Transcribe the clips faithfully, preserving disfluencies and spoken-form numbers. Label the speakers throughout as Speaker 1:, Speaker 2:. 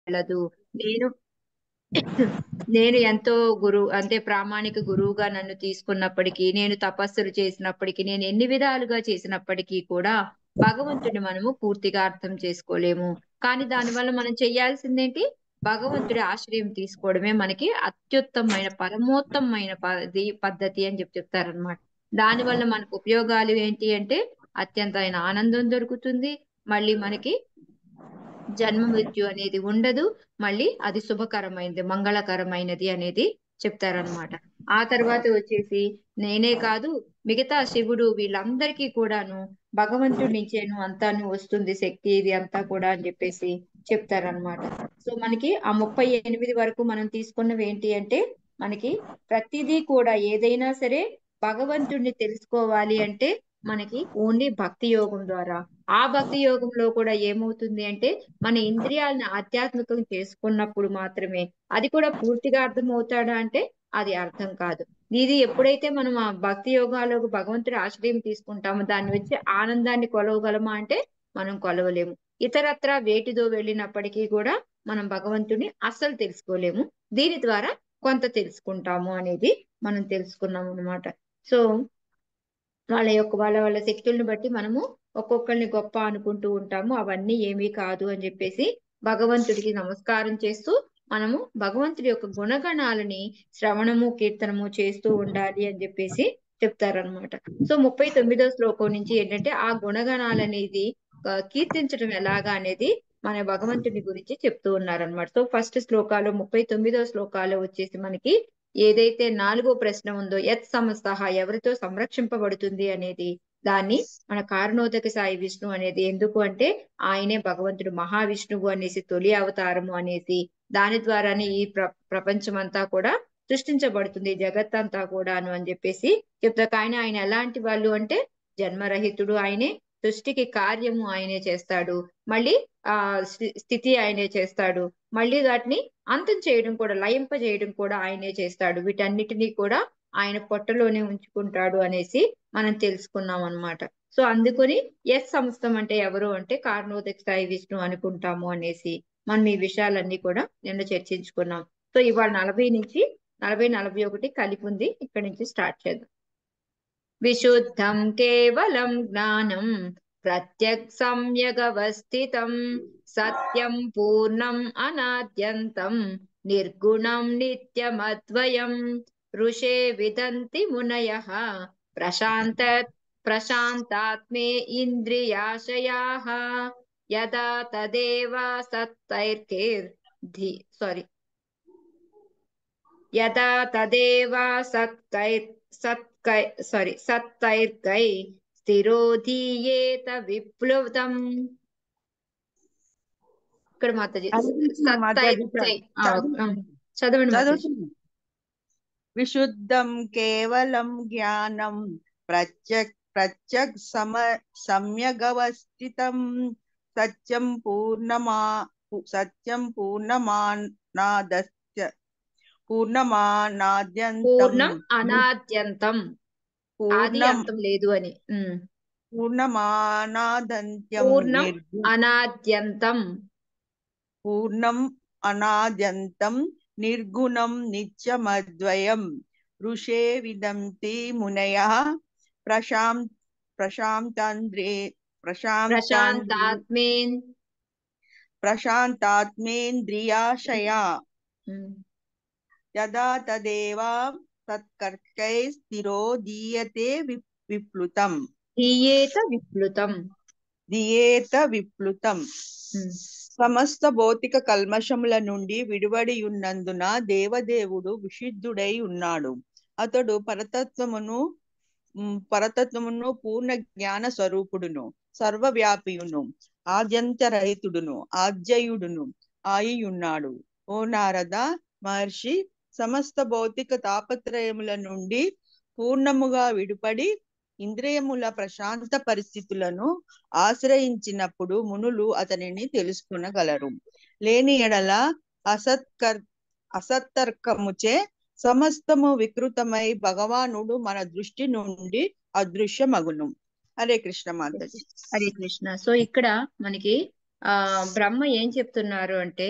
Speaker 1: వెళ్ళదు. నేను నేను ఎంతో గురువు అంటే ప్రామాణిక గురువుగా నన్ను తీసుకున్నప్పటికీ, నేను తపస్సులు చేసినప్పటికీ, నేను ఎన్ని విధాలుగా చేసినప్పటికీ కూడా భగవంతుడిని మనము పూర్తిగా అర్థం చేసుకోలేము. కానీ దానివల్ల మనం చేయాల్సిందేంటి? భగవంతుడి ఆశ్రయం తీసుకోవడమే మనకి అత్యుత్తమమైన, పరమోత్తమమైన పది పద్ధతి అని చెప్పి చెప్తారనమాట. దానివల్ల మనకు ఉపయోగాలు ఏంటి అంటే, అత్యంతమైన ఆనందం దొరుకుతుంది. మళ్ళీ మనకి జన్మ మృత్యు అనేది ఉండదు. మళ్ళీ అది శుభకరమైనది, మంగళకరమైనది అనేది చెప్తారనమాట. ఆ తర్వాత వచ్చేసి నేనే కాదు, మిగతా శివుడు వీళ్ళందరికీ కూడాను భగవంతుడి నుంచేను అంతాను వస్తుంది శక్తి ఇది అంతా కూడా అని చెప్పేసి చెప్తారనమాట. సో మనకి ఆ ముప్పై ఎనిమిది వరకు మనం తీసుకున్నవి ఏంటి అంటే, మనకి ప్రతిదీ కూడా ఏదైనా సరే భగవంతుడిని తెలుసుకోవాలి అంటే మనకి ఓన్లీ భక్తి యోగం ద్వారా. ఆ భక్తి యోగంలో కూడా ఏమవుతుంది అంటే, మన ఇంద్రియాలను ఆధ్యాత్మికం చేసుకున్నప్పుడు మాత్రమే. అది కూడా పూర్తిగా అర్థం అవుతాడా అంటే అది అర్థం కాదు. ఇది ఎప్పుడైతే మనం ఆ భక్తి యోగాలకు భగవంతుడి ఆశ్రయం తీసుకుంటామో దాన్ని వచ్చి ఆనందాన్ని కొలవగలమా అంటే మనం కొలవలేము. ఇతరత్రా వేటిదో వెళ్ళినప్పటికీ కూడా మనం భగవంతుడిని అస్సలు తెలుసుకోలేము. దీని ద్వారా కొంత తెలుసుకుంటాము అనేది మనం తెలుసుకున్నాం అన్నమాట. సో వాళ్ళ యొక్క వాళ్ళ వాళ్ళ శక్తుల్ని బట్టి మనము ఒక్కొక్కరిని గొప్ప అనుకుంటూ ఉంటాము. అవన్నీ ఏమీ కాదు అని చెప్పేసి భగవంతుడికి నమస్కారం చేస్తూ మనము భగవంతుడి యొక్క గుణగణాలని శ్రవణము కీర్తనము చేస్తూ ఉండాలి అని చెప్పేసి చెప్తారనమాట. సో ముప్పై తొమ్మిదో శ్లోకం నుంచి ఏంటంటే ఆ గుణగణాలనేది ఆ, కీర్తించడం ఎలాగా అనేది మన భగవంతుడి గురించి చెప్తూ ఉన్నారనమాట. సో ఫస్ట్ శ్లోకాలు ముప్పై తొమ్మిదో శ్లోకాలు వచ్చేసి మనకి ఏదైతే నాలుగో ప్రశ్న ఉందో యత్ సమస్తః ఎవరితో సంరక్షింపబడుతుంది అనేది, దాన్ని మన కారణోదక సాయి విష్ణు అనేది ఎందుకు అంటే ఆయనే భగవంతుడు మహావిష్ణువు అనేసి తొలి అవతారము అనేసి దాని ద్వారానే ఈ ప్ర ప్రపంచం అంతా కూడా సృష్టించబడుతుంది జగత్ అంతా కూడాను అని చెప్పేసి చెప్తా. కానీ ఆయన ఎలాంటి వాళ్ళు అంటే జన్మరహితుడు ఆయనే, సృష్టికి కార్యము ఆయనే చేస్తాడు, మళ్ళీ ఆ స్థి- స్థితి ఆయనే చేస్తాడు, మళ్ళీ వాటిని అంతం చేయడం కూడా లయింప చేయడం కూడా ఆయనే చేస్తాడు. వీటన్నిటినీ కూడా ఆయన పొట్టలోనే ఉంచుకుంటాడు అనేసి మనం తెలుసుకున్నాం అన్నమాట. సో అందుకని ఎస్ సంస్థం అంటే ఎవరు అంటే కారణోదక సాయి విష్ణు అనుకుంటాము అనేసి మనం ఈ విషయాలన్నీ కూడా నిన్న చర్చించుకున్నాం. సో ఇవాళ నలభై నుంచి నలభై నలభై ఒకటి కలిపి ఉంది. ఇక్కడ నుంచి స్టార్ట్ చేద్దాం. విశుద్ధం కేవలం జ్ఞానం ప్రత్యక్ సమ్యగవస్థితం సత్యం పూర్ణం అనాద్యంతం నిర్గుణం నిత్యమద్వయం ఋషే విదంతి మునయః ప్రశాంత ప్రశాంతాత్మే ఇంద్రియాశయాః యదా తదేవ సత్తైర్కేర్ ధి సారీ యదా తదేవ సత్కైర్ సత్కై సారీ సత్తైర్కై స్థిరోధీయేత విప్లుతం. ఇక్కడ మాతాజీ
Speaker 2: చదువుతున్నాం మాతాజీ.
Speaker 1: సత్తైర్కై ఆ,
Speaker 2: చదువు
Speaker 1: ఆ, చదవండి మాతాజీ.
Speaker 2: చదువుతున్నాం. విశుద్ధం కేవలం జ్ఞానం ప్రత్యక్ ప్రత్యక్ సమ సమ్యగవస్థితం సత్యం పూర్ణమా సత్యం పూర్ణమానాదస్య పూర్ణమానాద్యంతం
Speaker 1: పూర్ణం అనాద్యంతం, ఆది
Speaker 2: పూర్ణం
Speaker 1: అంతం లేదు అని. ఉమ్.
Speaker 2: పూర్ణమానాదంత్యం
Speaker 1: పూర్ణం
Speaker 2: నిర్గు
Speaker 1: అనాద్యంతం
Speaker 2: పూర్ణం అనాద్యంతం నిర్గుణం నిత్యమద్వయం ఋషే విదంతి మునయః ప్రశాం ప్రశాంతాంద్రే ప్రశాంతాంద్రి
Speaker 1: ప్రశాంతాత్మేన్
Speaker 2: ప్రశాంతాత్మేంద్రియాశయా
Speaker 1: ఉమ్.
Speaker 2: యదా తదేవా సత్కర్కై స్థిరో దీయతే వి- విప్లుతం
Speaker 1: ధీయేత విప్లుతం.
Speaker 2: దియేత విప్లుతం.
Speaker 1: ఉమ్.
Speaker 2: సమస్త భౌతిక కల్మషముల నుండి విడివడి ఉన్నందున దేవదేవుడు విశుద్ధుడై ఉన్నాడు. అతడు పరతత్వమును ఉమ్, పరతత్వమును పూర్ణ జ్ఞాన స్వరూపుడును సర్వవ్యాపియును ఆద్యంతరహితుడును ఆద్యయుడును ఆయియున్నాడు. ఓ నారద మహర్షి, సమస్త భౌతిక తాపత్రయముల నుండి పూర్ణముగా విడిపడి ఇంద్రియముల ప్రశాంత పరిస్థితులను ఆశ్రయించినప్పుడు మునులు అతనిని తెలుసుకొనగలరు. లేని ఎడల అసత్కర్ అసత్తర్కముచే సమస్తము వికృతమై భగవానుడు మన దృష్టి నుండి అదృశ్యమగును. హరే కృష్ణ మాతాజీ.
Speaker 1: హరే కృష్ణ. సో ఇక్కడ మనకి ఆ బ్రహ్మ ఏం చెప్తున్నారు అంటే,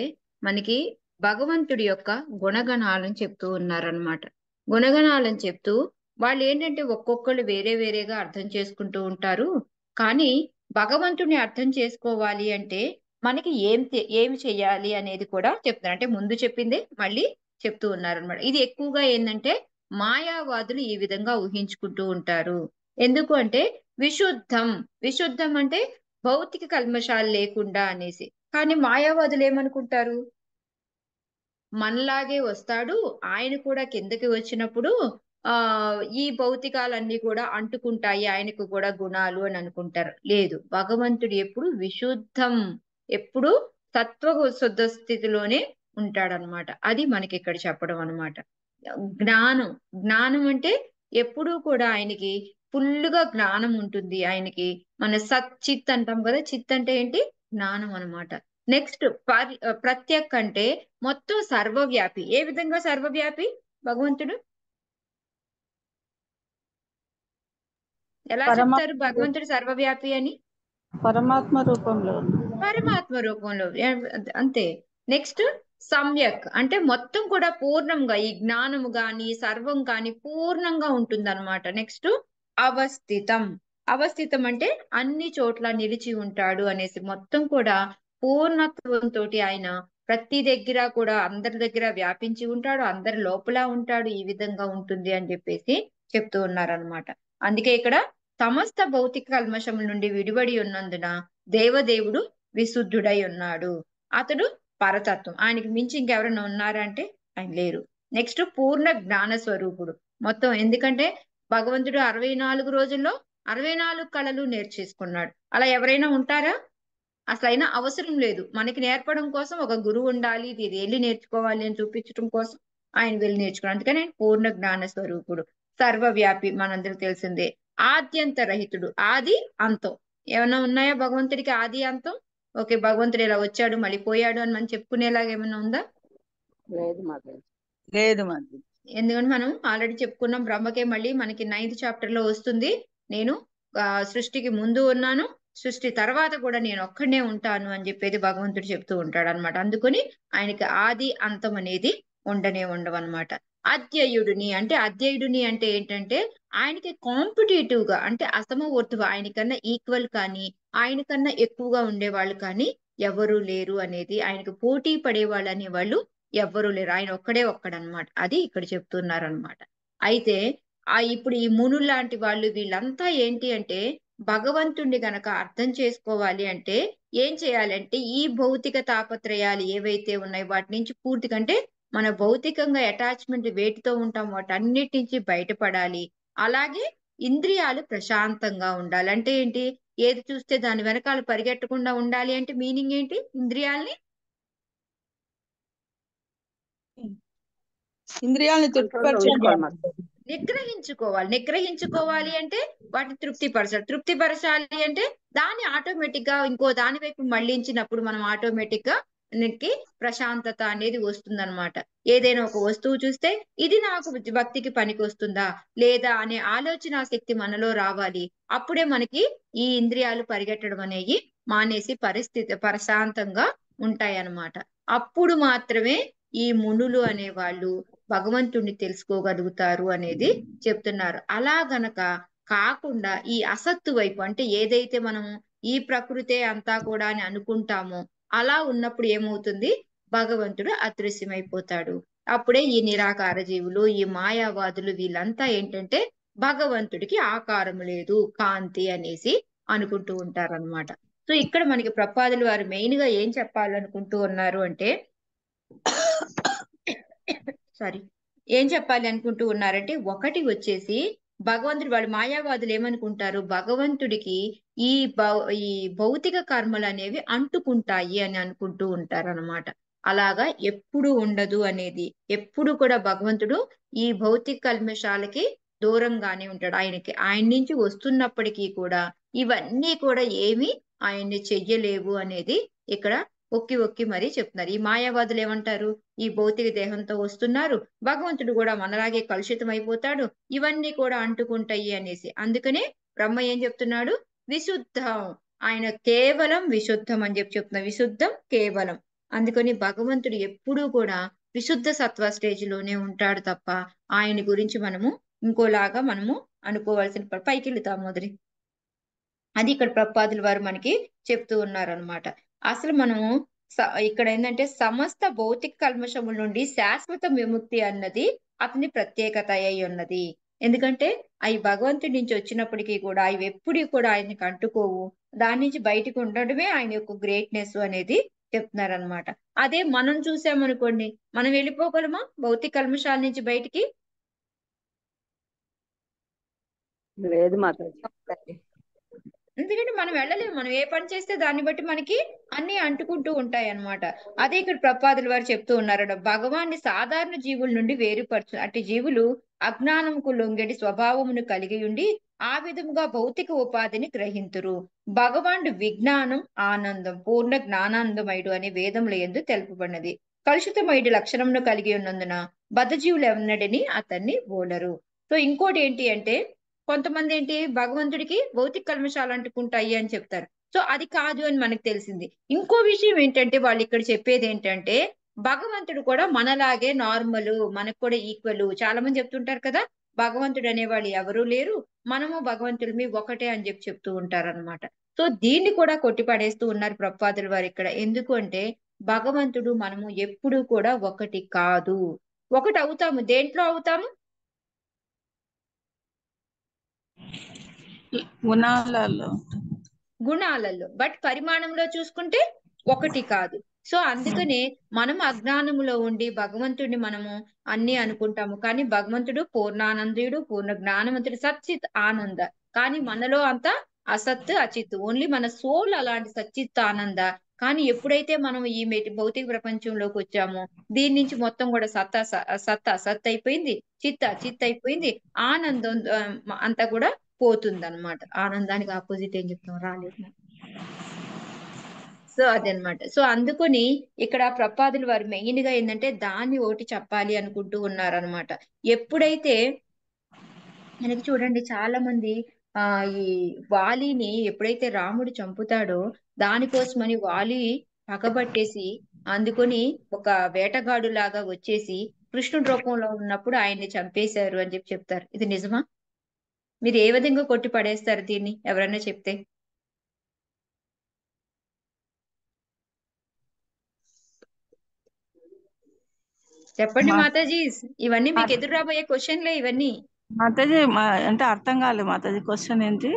Speaker 1: మనకి భగవంతుడి యొక్క గుణగణాలను చెప్తూ ఉన్నారనమాట. గుణగణాలను చెప్తూ వాళ్ళు ఏంటంటే ఒక్కొక్కళ్ళు వేరే వేరేగా అర్థం చేసుకుంటూ ఉంటారు. కానీ భగవంతుడిని అర్థం చేసుకోవాలి అంటే మనకి ఏం తె- ఏమి చెయ్యాలి అనేది కూడా చెప్తారు. అంటే ముందు చెప్పిందే మళ్ళీ చెప్తూ ఉన్నారనమాట. ఇది ఎక్కువగా ఏంటంటే మాయావాదులు ఈ విధంగా ఊహించుకుంటూ ఉంటారు. ఎందుకు అంటే విశుద్ధం, విశుద్ధం అంటే భౌతిక కల్మషాలు లేకుండా అనేసి. కానీ మాయావాదులు ఏమనుకుంటారు, మనలాగే వస్తాడు, ఆయన కూడా కిందకి వచ్చినప్పుడు ఆ ఈ భౌతికాలన్నీ కూడా అంటుకుంటాయి ఆయనకు కూడా గుణాలు అని అనుకుంటారు. లేదు, భగవంతుడు ఎప్పుడు విశుద్ధం, ఎప్పుడు సత్వ శుద్ధ స్థితిలోనే ఉంటాడనమాట. అది మనకి ఇక్కడ చెప్పడం అన్నమాట. జ్ఞానం, జ్ఞానం అంటే ఎప్పుడూ కూడా ఆయనకి ఫుల్లుగా జ్ఞానం ఉంటుంది ఆయనకి. మన సత్ చిత్ అంటాం కదా, చిత్ అంటే ఏంటి, జ్ఞానం అన్నమాట. నెక్స్ట్ పర్ ప్రత్యక్ అంటే మొత్తం సర్వవ్యాపి. ఏ విధంగా సర్వవ్యాపి భగవంతుడు? ఎలా చెప్తారు
Speaker 3: పరమాత్మ రూ-
Speaker 1: భగవంతుడు సర్వవ్యాపి అని?
Speaker 3: పరమాత్మ రూపంలో ఉంది.
Speaker 1: పరమాత్మ రూపంలో ఏ- అంతే. నెక్స్ట్ సమ్యక్ అంటే మొత్తం కూడా పూర్ణంగా ఈ జ్ఞానము గాని సర్వం కాని పూర్ణంగా ఉంటుందన్నమాట. నెక్స్ట్ అవస్థితం, అవస్థితం అంటే అన్ని చోట్ల నిలిచి ఉంటాడు అనేసి, మొత్తం కూడా పూర్ణత్వంతో ఆయన ప్రతి దగ్గర కూడా అందరి దగ్గర వ్యాపించి ఉంటాడు, అందరి లోపల ఉంటాడు, ఈ విధంగా ఉంటుంది అని చెప్పేసి చెప్తూ ఉన్నారనమాట. అందుకే ఇక్కడ సమస్త భౌతిక కల్మషముల నుండి విడివడి ఉన్నందున దేవదేవుడు విశుద్ధుడై ఉన్నాడు. అతడు పరతత్వం, ఆయనకి మించి ఇంకెవరైనా ఉన్నారంటే ఆయన లేరు. నెక్స్ట్ పూర్ణ జ్ఞాన స్వరూపుడు. మొత్తం ఎందుకంటే భగవంతుడు అరవై నాలుగు రోజుల్లో అరవై నాలుగు కళలు నేర్చేసుకున్నాడు. అలా ఎవరైనా ఉంటారా? అసలు అయినా అవసరం లేదు. మనకి నేర్పడం కోసం ఒక గురువు ఉండాలి, ఇది వెళ్ళి నేర్చుకోవాలి అని చూపించడం కోసం ఆయన వెళ్ళి నేర్చుకున్నాడు. అందుకని ఆయన పూర్ణ జ్ఞాన స్వరూపుడు, సర్వవ్యాపి, మనందరికి తెలిసిందే. ఆద్యంత రహితుడు, ఆది అంతం. ఏమైనా ఉన్నాయా భగవంతుడికి ఆది అంతం? ఓకే, భగవంతుడు ఇలా వచ్చాడు మళ్ళీ పోయాడు అని మనం చెప్పుకునేలాగా ఏమైనా ఉందా?
Speaker 3: లేదు మాకు.
Speaker 2: లేదు మరి.
Speaker 1: ఎందుకంటే మనం ఆల్రెడీ చెప్పుకున్నాం, బ్రహ్మకే మళ్ళీ మనకి నైన్త్ చాప్టర్ లో వస్తుంది, నేను ఆ, సృష్టికి ముందు ఉన్నాను, సృష్టి తర్వాత కూడా నేను ఒక్కడనే ఉంటాను అని చెప్పేది భగవంతుడు చెప్తూ ఉంటాడు అనమాట. అందుకని ఆయనకి ఆది అంతం అనేది ఉండనే ఉండవన్నమాట. అద్యయుడిని అంటే, అద్యయుడిని అంటే ఏంటంటే ఆయనకి కాంపిటేటివ్ గా అంటే అసమవర్తుగా, ఆయనకన్నా ఈక్వల్ కానీ ఆయనకన్నా ఎక్కువగా ఉండేవాళ్ళు కానీ ఎవరు లేరు అనేది, ఆయనకు పోటీ పడేవాళ్ళు అనేవాళ్ళు ఎవ్వరూ లేరు, ఆయన ఒక్కడే ఒక్కడనమాట. అది ఇక్కడ చెప్తున్నారనమాట. అయితే ఆ ఇప్పుడు ఈ మునులు లాంటి వాళ్ళు వీళ్ళంతా ఏంటి అంటే భగవంతుణ్ణి గనక అర్థం చేసుకోవాలి అంటే ఏం చేయాలంటే ఈ భౌతిక తాపత్రయాలు ఏవైతే ఉన్నాయో వాటి నుంచి పూర్తిగా, అంటే మన భౌతికంగా అటాచ్మెంట్ వేటితో ఉంటాం వాటన్నిటి నుంచి బయటపడాలి. అలాగే ఇంద్రియాలు ప్రశాంతంగా ఉండాలి. అంటే ఏంటి, ఏది చూస్తే దాని వెనకాల పరిగెట్టకుండా ఉండాలి అంటే మీనింగ్ ఏంటి, ఇంద్రియాల్ని
Speaker 2: ఇంద్రియాలను
Speaker 3: కంట్రోల్లో
Speaker 2: తృప్తిపరచండి.
Speaker 3: ఉంచుకోవాలి మాకు.
Speaker 1: నిగ్రహించుకోవాలి. నిగ్రహించుకోవాలి అంటే వాటిని తృప్తిపరచాలి. తృప్తిపరచాలి అంటే దాన్ని ఆటోమేటిక్ గా ఇంకో దాని వైపు మళ్ళించినప్పుడు మనం ఆటోమేటిక్ గా మనకి ప్రశాంతత అనేది వస్తుందన్నమాట. ఏదైనా ఒక వస్తువు చూస్తే ఇది నాకు భక్తికి పనికి వస్తుందా లేదా అనే ఆలోచన శక్తి మనలో రావాలి. అప్పుడే మనకి ఈ ఇంద్రియాలు పరిగెట్టడం అనేవి మానేసి పరిస్థితి ప్రశాంతంగా ఉంటాయి అన్నమాట. అప్పుడు మాత్రమే ఈ మునులు అనే వాళ్ళు భగవంతుణ్ణి తెలుసుకోగలుగుతారు అనేది చెప్తున్నారు. అలా గనక కాకుండా ఈ అసత్తు వైపు, అంటే ఏదైతే మనము ఈ ప్రకృతే అంతా కూడా అని అనుకుంటామో అలా ఉన్నప్పుడు ఏమవుతుంది, భగవంతుడు అదృశ్యమైపోతాడు. అప్పుడే ఈ నిరాకార జీవులు, ఈ మాయావాదులు వీళ్ళంతా ఏంటంటే భగవంతుడికి ఆకారం లేదు, కాంతి అనేసి అనుకుంటూ ఉంటారన్నమాట. సో ఇక్కడ మనకి ప్రపాదులు వారు మెయిన్ గా ఏం చెప్పాలనుకుంటూ ఉన్నారు అంటే సారీ ఏం చెప్పాలి అనుకుంటూ ఉన్నారంటే, ఒకటి వచ్చేసి భగవంతుడు, వాళ్ళు మాయావాదులు ఏమనుకుంటారు, భగవంతుడికి ఈ భౌ ఈ భౌతిక కర్మలు అనేవి అంటుకుంటాయి అని అనుకుంటూ ఉంటారు అనమాట. అలాగా ఎప్పుడు ఉండదు అనేది, ఎప్పుడు కూడా భగవంతుడు ఈ భౌతిక కల్మషాలకి దూరంగానే ఉంటాడు. ఆయనకి ఆయన నుంచి వస్తున్నప్పటికీ కూడా ఇవన్నీ కూడా ఏమి ఆయన్ని చెయ్యలేవు అనేది ఇక్కడ ఒక్కి ఒక్కి మరీ చెప్తున్నారు. ఈ మాయావాదులు ఏమంటారు, ఈ భౌతిక దేహంతో వస్తున్నారు, భగవంతుడు కూడా మనలాగే కలుషితం అయిపోతాడు, ఇవన్నీ కూడా అంటుకుంటాయి అనేసి. అందుకనే బ్రహ్మ ఏం చెప్తున్నాడు, విశుద్ధం, ఆయన కేవలం విశుద్ధం అని చెప్పి చెప్తున్నా. విశుద్ధం కేవలం అందుకని భగవంతుడు ఎప్పుడూ కూడా విశుద్ధ సత్వ స్టేజ్ లోనే ఉంటాడు తప్ప ఆయన గురించి మనము ఇంకోలాగా మనము అనుకోవాల్సిన ప- పైకి వెళ్తాం మొదటి అది ఇక్కడ ప్రపాదుల వారు మనకి చెప్తూ ఉన్నారనమాట. అసలు మనము స- ఇక్కడ ఏంటంటే సమస్త భౌతిక కల్మషముల నుండి శాశ్వత విముక్తి అన్నది అతని ప్రత్యేకత అయి ఉన్నది. ఎందుకంటే అవి భగవంతుడి నుంచి వచ్చినప్పటికీ కూడా అవి ఎప్పుడు కూడా ఆయనకి అంటుకోవు. దాని నుంచి బయటకు ఉండడమే ఆయన యొక్క గ్రేట్నెస్ అనేది చెప్తున్నారనమాట. అదే మనం చూసామనుకోండి, మనం వెళ్ళిపోగలమా భౌతిక కల్మషాల నుంచి బయటికి?
Speaker 3: లేదు మాతాజీ.
Speaker 1: ఎందుకంటే మనం వెళ్ళలేము. మనం ఏ పని చేస్తే దాన్ని బట్టి మనకి అన్ని అంటుకుంటూ ఉంటాయి అన్నమాట. అదే ఇక్కడ ప్రపాదుల వారు చెప్తూ ఉన్నారట, భగవాన్ని సాధారణ జీవుల నుండి వేరుపరచు అట్టి జీవులు అజ్ఞానముకు లొంగెడి స్వభావమును కలిగి ఉండి ఆ విధముగా భౌతిక ఉపాధిని గ్రహింతురు. భగవానుడు విజ్ఞానం ఆనందం పూర్ణ జ్ఞానానందమయుడు అనే వేదముల యందు తెలుపబడినది. కలుషితమైడి లక్షణమును కలిగి ఉన్నందున బద్ధజీవులు ఎన్నడని అతన్ని ఓలరు. సో ఇంకోటి ఏంటి అంటే, కొంతమంది ఏంటి భగవంతుడికి భౌతిక కల్మషాలు అంటుకుంటాయి అని చెప్తారు. సో అది కాదు అని మనకు తెలిసింది. ఇంకో విషయం ఏంటంటే వాళ్ళు ఇక్కడ చెప్పేది ఏంటంటే, భగవంతుడు కూడా మనలాగే నార్మల్, మనకు కూడా ఈక్వల్. చాలా మంది చెప్తుంటారు కదా, భగవంతుడు అనేవాళ్ళు ఎవరూ లేరు, మనము భగవంతుడిమి ఒకటే అని చెప్పి చెప్తూ ఉంటారు అనమాట. సో దీన్ని కూడా కొట్టిపడేస్తూ ఉన్నారు ప్రపాదుల వారు ఇక్కడ. ఎందుకు అంటే భగవంతుడు మనము ఎప్పుడూ కూడా ఒకటి కాదు. ఒకటి అవుతాము. దేంట్లో అవుతాము?
Speaker 2: గుణాలలో
Speaker 1: గుణాలలో. బట్ పరిమాణంలో చూసుకుంటే ఒకటి కాదు. సో అందుకనే మనం అజ్ఞానములో ఉండి భగవంతుడిని మనము అన్ని అనుకుంటాము. కానీ భగవంతుడు పూర్ణానందుడు, పూర్ణ జ్ఞానవంతుడు, సచ్చిత్ ఆనంద. కానీ మనలో అంతా అసత్ అచిత్. ఓన్లీ మన సోల్ అలాంటి సచ్చిత్ ఆనంద. కానీ ఎప్పుడైతే మనం ఈ మెటి భౌతిక ప్రపంచంలోకి వచ్చామో దీని నుంచి మొత్తం కూడా సత్త సత్ అసత్ అయిపోయింది, చిత్ అచిత్ అయిపోయింది, ఆనందం ఆ, అంతా కూడా పోతుంది అనమాట. ఆనందానికి ఆపోజిట్ ఏం చెప్తాం రాలేదు నాకు. సో అదనమాట. సో అందుకని ఇక్కడ ప్రపాదులు వారు మెయిన్ గా ఏంటంటే దాన్ని ఒకటి చెప్పాలి అనుకుంటూ ఉన్నారనమాట. ఎప్పుడైతే మనకి చూడండి చాలా మంది ఆ ఈ వాలిని ఎప్పుడైతే రాముడు చంపుతాడో దానికోసమని వాలి పగబట్టేసి అందుకొని ఒక వేటగాడు లాగా వచ్చేసి కృష్ణుడి రూపంలో ఉన్నప్పుడు ఆయన్ని చంపేశారు అని చెప్పి చెప్తారు. ఇది నిజమా? మీరు ఏ విధంగా కొట్టి పడేస్తారు దీన్ని ఎవరైనా చెప్తే? చెప్పండి
Speaker 2: మా-
Speaker 1: మాతాజీ. ఇవన్నీ మీకు ఎదురు రాబోయే క్వశ్చన్లే ఇవన్నీ.
Speaker 2: మాతాజీ మా- అంటే అర్థం కాలేదు మాతాజీ, క్వశ్చన్ ఏంటి?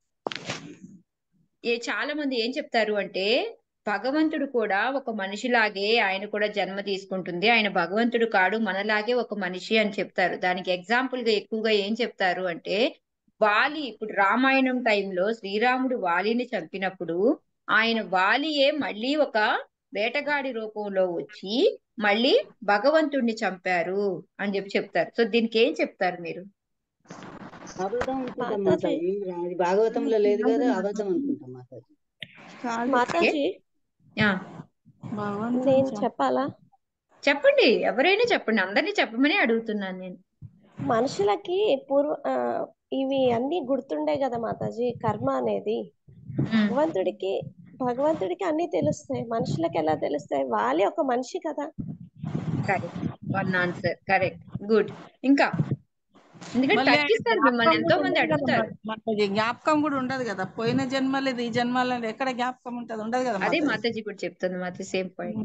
Speaker 1: ఏ చాలా మంది ఏం చెప్తారు అంటే భగవంతుడు కూడా ఒక మనిషిలాగే ఆయన కూడా జన్మ తీసుకుంటుంది, ఆయన భగవంతుడు కాడు మనలాగే ఒక మనిషి అని చెప్తారు. దానికి ఎగ్జాంపుల్ గా ఎక్కువగా ఏం చెప్తారు అంటే, వాలి ఇప్పుడు రామాయణం టైంలో శ్రీరాముడు వాలిని చంపినప్పుడు ఆయన వాలియే మళ్ళీ ఒక వేటగాడి రూపంలో వచ్చి మళ్ళీ భగవంతుడిని చంపారు అని చెప్పి చెప్తారు. సో దీనికి ఏం చెప్తారు మీరు?
Speaker 4: అబద్ధం అనుకుంటాం
Speaker 5: మాతాజీ
Speaker 4: మాతాజీ. అది భాగవతంలో లేదు కదా, అబద్ధం అనుకుంటాం మాతాజీ.
Speaker 2: కాదు,
Speaker 5: మాతాజీ
Speaker 1: ఆ,
Speaker 2: భగవంతుడు
Speaker 5: నేను
Speaker 2: చ-
Speaker 5: చెప్పాలా?
Speaker 1: చెప్పండి. ఎవరైనా చెప్పండి. అందరినీ చెప్పమని అడుగుతున్నాను నేను.
Speaker 5: మనుషులకి పూర్వ ఆ, ఇవి అన్ని గుర్తుండే కదా మాతాజీ, కర్మ అనేది.
Speaker 1: ఉమ్,
Speaker 5: భగవంతుడికి భగవంతుడికి అన్ని తెలుస్తాయి, మనుషులకి ఎలా తెలుస్తాయి? వాళ్ళే ఒక మనిషి కదా.
Speaker 1: Correct. One answer correct. Good. ఇంకా ఎందుకంటే
Speaker 2: మళ్ళీ ఆయన
Speaker 1: తగ్గిస్తారు మిమ్మల్ని,
Speaker 2: జ్ఞాపకం
Speaker 1: ఎంతో
Speaker 2: కూడా
Speaker 1: మంది
Speaker 2: ఉండదు కదా
Speaker 1: అడుగుతారు.
Speaker 2: మా- మాతాజీ, జ్ఞాపకం కూడా ఉండదు కదా. పోయిన జన్మ లేదు, ఈ జన్మ లేదు, ఎక్కడ జ్ఞాపకం ఉంటది? ఉండదు కదా
Speaker 1: అదే
Speaker 2: మాతాజీ.
Speaker 1: మాతాజీ కూడా చెప్తుంది. మాతో సేమ్ పాయింట్.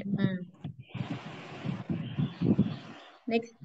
Speaker 1: నెక్స్ట్.